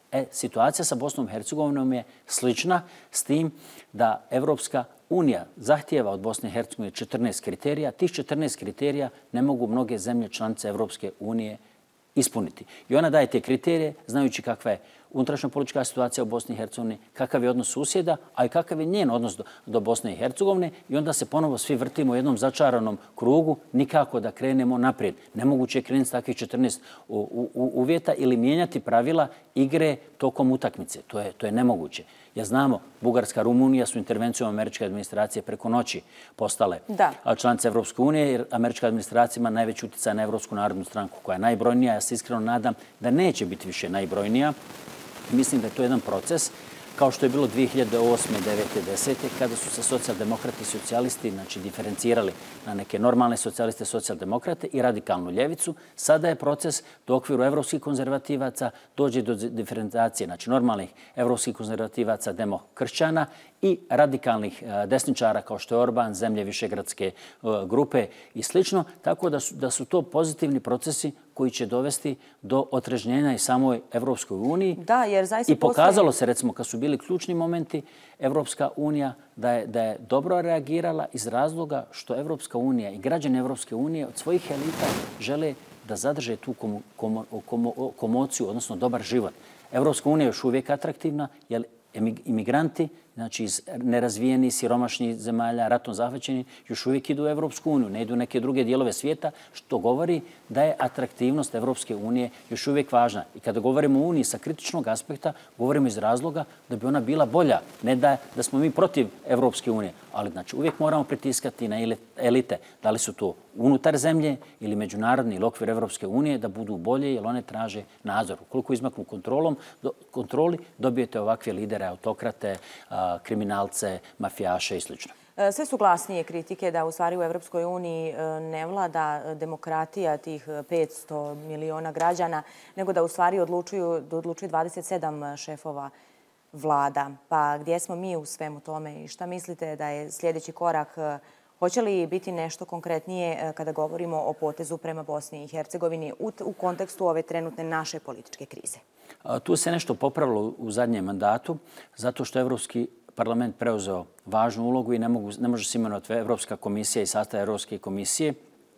E, situacija sa Bosnom i Hercegovinom je slična s tim da Evropska unija zahtijeva od Bosne i Hercegovine četrnaest kriterija. Tih četrnaest kriterija ne mogu mnoge zemlje članice Evropske unije ispuniti. I ona daje te kriterije znajući kakva je unutrašnja politička situacija u Bosni i Hercegovini, kakav je odnos susjeda, a i kakav je njen odnos do, do Bosne i Hercegovine i onda se ponovo svi vrtimo u jednom začaranom krugu, nikako da krenemo naprijed. Nemoguće je krenuti s takvih četrnaest u, u, uvjeta ili mijenjati pravila igre tokom utakmice. To je, to je nemoguće. Ja znamo, Bugarska, Rumunija su intervencijom američke administracije preko noći postale da. članice Evropske unije, jer američka administracija ima najveći utjecaj na Evropsku narodnu stranku koja je najbrojnija. Ja se iskreno nadam da neće biti više najbrojnija. Mislim da je to jedan proces, kao što je bilo dvije hiljade osme, devete, desete, kada su se socijaldemokrati i socijalisti znači, diferencirali na neke normalne socijaliste, socijaldemokrate i radikalnu ljevicu. Sada je proces do okviru evropskih konzervativaca dođe do diferencijacije, znači normalnih evropskih konzervativaca, demokršćana i radikalnih desničara kao što je Orban, zemlje Višegradske grupe i slično. Tako da su, da su to pozitivni procesi koji će dovesti do otrežnjenja i samoj Evropskoj uniji. Da, jer zaista I pokazalo se, recimo, kad su bili ključni momenti, Evropska unija da je, da je dobro reagirala iz razloga što Evropska unija i građani Evropske unije od svojih elita žele da zadrže tu komo, komo, komo, komociju, odnosno dobar život. Evropska unija je još uvijek atraktivna, jer imigranti, znači iz nerazvijenih, siromašnih zemalja, ratom zahvaćeni, još uvijek idu u Evropsku uniju, ne idu u neke druge dijelove svijeta, što govori da je atraktivnost Evropske unije još uvijek važna. I kada govorimo o Uniji sa kritičnog aspekta, govorimo iz razloga da bi ona bila bolja, ne da, da smo mi protiv Evropske unije, ali znači uvijek moramo pritiskati na elite, da li su to unutar zemlje ili međunarodni ili okvir Evropske unije, da budu bolje, jer one traže nadzor. Ukoliko izmaknu kontrolom, do, kontroli, dobijete ovakve lidere, autokrate, kriminalce, mafijaše i sl. Sve su glasnije kritike da u stvari u Evropskoj uniji ne vlada demokratija tih petsto miliona građana, nego da u stvari odlučuju, odlučuju dvadeset sedam šefova vlada. Pa gdje smo mi u svemu tome i šta mislite da je sljedeći korak? Hoće li biti nešto konkretnije kada govorimo o potezu prema Bosni i Hercegovini u, u kontekstu ove trenutne naše političke krize? Tu se nešto popravilo u zadnjem mandatu, zato što Evropski parlament preuzeo važnu ulogu i ne, mogu, ne može se imenovati Evropska komisija i sastav Evropske komisije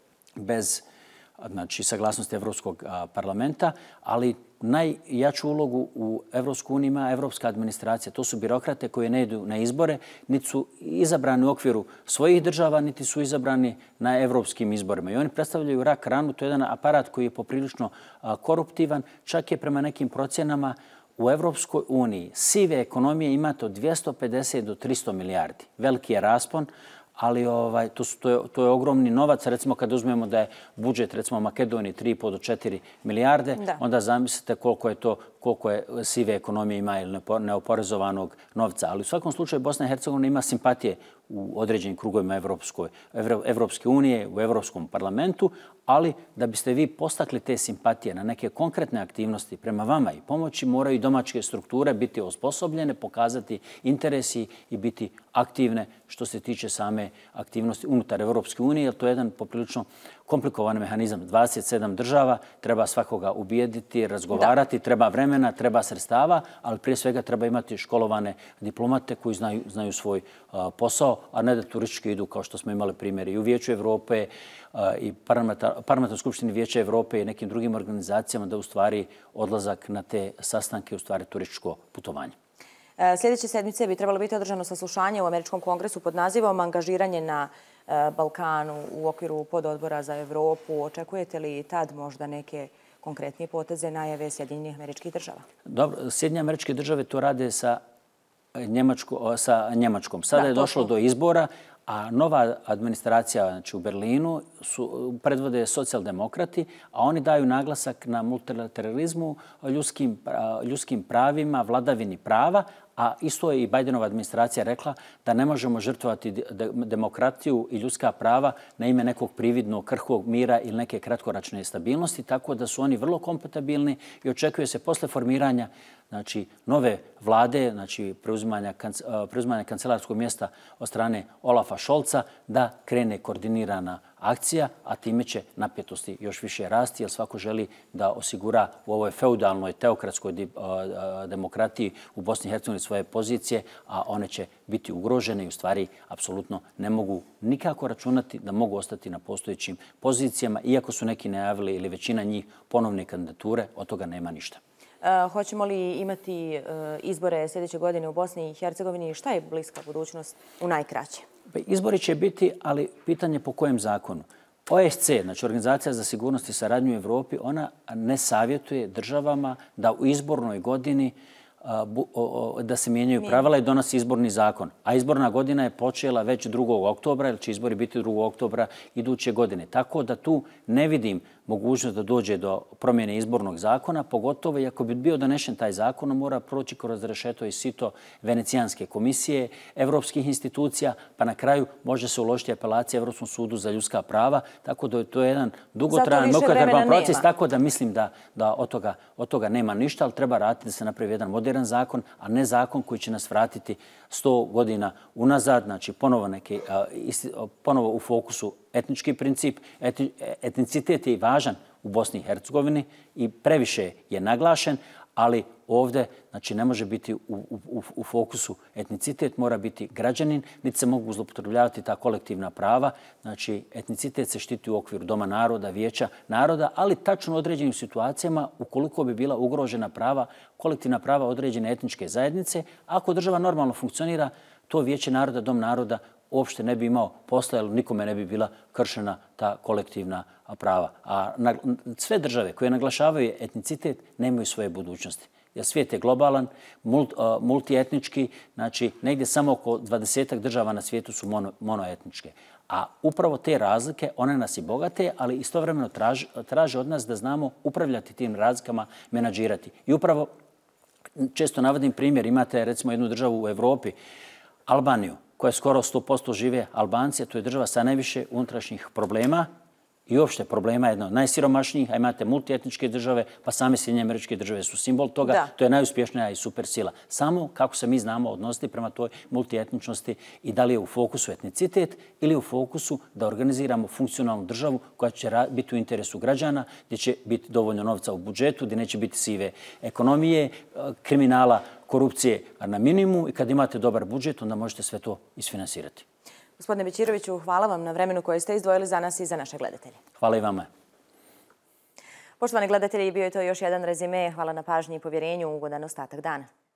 bez znači, saglasnosti Evropskog parlamenta, ali najjaču ulogu u Evropsku uniju ima Evropska administracija. To su birokrate koji ne idu na izbore, niti su izabrani u okviru svojih država, niti su izabrani na evropskim izborima. I oni predstavljaju rak ranu, to je jedan aparat koji je poprilično koruptivan, čak je prema nekim procjenama u Evropskoj uniji sive ekonomije imate od dvjesto pedeset do tristo milijardi. Veliki je raspon, ali ovaj, to, su, to, je, to je ogromni novac. Recimo kad uzmemo da je budžet recimo Makedoniji tri i pol do četiri milijarde, da. Onda zamislite koliko je to koliko je sive ekonomije ima ili neoporezovanog novca. Ali u svakom slučaju Bosna i Hercegovina ima simpatije u određenim krugovima Evropskoj, Evropske unije, u Evropskom parlamentu, ali da biste vi postakli te simpatije na neke konkretne aktivnosti prema vama i pomoći, moraju i domaće strukture biti osposobljene, pokazati interesi i biti aktivne što se tiče same aktivnosti unutar Evropske unije, jer to je jedan poprilično komplikovan mehanizam. dvadeset sedam država, treba svakoga ubijediti, razgovarati, da. Treba vremena, treba sredstava, ali prije svega treba imati školovane diplomate koji znaju, znaju svoj uh, posao, a ne da turistički idu kao što smo imali primjeri i u Vijeću Evrope uh, i Parlamentarnoj skupštini Vijeća Evrope i nekim drugim organizacijama da u stvari odlazak na te sastanke u stvari turističko putovanje. Sljedeće sedmice bi trebalo biti održano saslušanje u Američkom kongresu pod nazivom Angažiranje na Balkanu u okviru pododbora za Evropu. Očekujete li tad možda neke konkretnije poteze, najave Sjedinjenih Američkih Država? Dobro, Sjedinjene Američke Države to rade sa, Njemačko, sa Njemačkom. Sada da, je došlo do izbora, a nova administracija znači, u Berlinu su, predvode socijaldemokrati, a oni daju naglasak na multilateralizmu, ljudskim, ljudskim pravima, vladavini prava, a isto je i Bidenova administracija rekla da ne možemo žrtvovati demokratiju i ljudska prava na ime nekog prividnog krhkog mira ili neke kratkoračne stabilnosti, tako da su oni vrlo kompatibilni i očekuje se posle formiranja znači, nove vlade, znači preuzimanja, preuzimanja kancelarskog mjesta od strane Olafa Scholza, da krene koordinirana akcija, a time će napetosti još više rasti, jer svako želi da osigura u ovoj feudalnoj, teokratskoj demokratiji u Bosni i Hercegovini svoje pozicije, a one će biti ugrožene i u stvari apsolutno ne mogu nikako računati da mogu ostati na postojećim pozicijama, iako su neki najavili ili većina njih ponovne kandidature, od toga nema ništa. Hoćemo li imati izbore sljedeće godine u Bosni i Hercegovini? Šta je bliska budućnost u najkraće? Izbori će biti, ali pitanje po kojem zakonu. O S C, znači Organizacija za sigurnost i saradnju u Evropi, ona ne savjetuje državama da u izbornoj godini da se mijenjaju pravila i donosi izborni zakon. A izborna godina je počela već drugog oktobra, jer će izbori biti drugog oktobra iduće godine. Tako da tu ne vidim mogućnost da dođe do promjene izbornog zakona, pogotovo i ako bi bio donešen taj zakon, mora proći kroz rešeto i sito Venecijanske komisije, evropskih institucija, pa na kraju može se uložiti apelacija Evropskom sudu za ljudska prava, tako da je to jedan dugotrajan, mukotrpan proces, tako da mislim da, da od, toga, od toga nema ništa, ali treba raditi da se napravi jedan modern zakon, a ne zakon koji će nas vratiti sto godina unazad, znači ponovo, neke, ponovo u fokusu etnički princip. Etnicitet je važan u Bosni i Hercegovini i previše je naglašen, ali ovdje znači, ne može biti u, u, u fokusu etnicitet, mora biti građanin, niti se mogu zloupotrebljavati ta kolektivna prava. Znači, etnicitet se štiti u okviru Doma naroda, Vijeća naroda, ali tačno u određenim situacijama, ukoliko bi bila ugrožena prava, kolektivna prava određene etničke zajednice, ako država normalno funkcionira, to Vijeće naroda, Dom naroda uopšte ne bi imao posla, jer nikome ne bi bila kršena ta kolektivna prava. A na, sve države koje naglašavaju etnicitet nemaju svoje budućnosti. Jer svijet je globalan, multi, uh, multietnički, znači negdje samo oko dvadesetak država na svijetu su mono, monoetničke. A upravo te razlike, one nas i bogate, ali istovremeno traže, traže od nas da znamo upravljati tim razlikama, menadžirati. I upravo, često navodim primjer, imate recimo jednu državu u Evropi, Albaniju, koja skoro sto posto žive Albanci, a to je država sa najviše unutrašnjih problema i uopšte problema jedna od najsiromašnijih, a imate multietničke države, pa same Sjedinjene Američke Države su simbol toga. Da. To je najuspješnija i supersila. Samo kako se mi znamo odnositi prema toj multietničnosti i da li je u fokusu etnicitet ili u fokusu da organiziramo funkcionalnu državu koja će biti u interesu građana, gdje će biti dovoljno novca u budžetu, gdje neće biti sive ekonomije, kriminala, korupcije na minimumu i kad imate dobar budžet, onda možete sve to isfinansirati. Gospodine Bećiroviću, hvala vam na vremenu koje ste izdvojili za nas i za naše gledatelje. Hvala i vama. Poštovani gledatelji, bio je to još jedan rezime. Hvala na pažnji i povjerenju. Ugodan ostatak dana.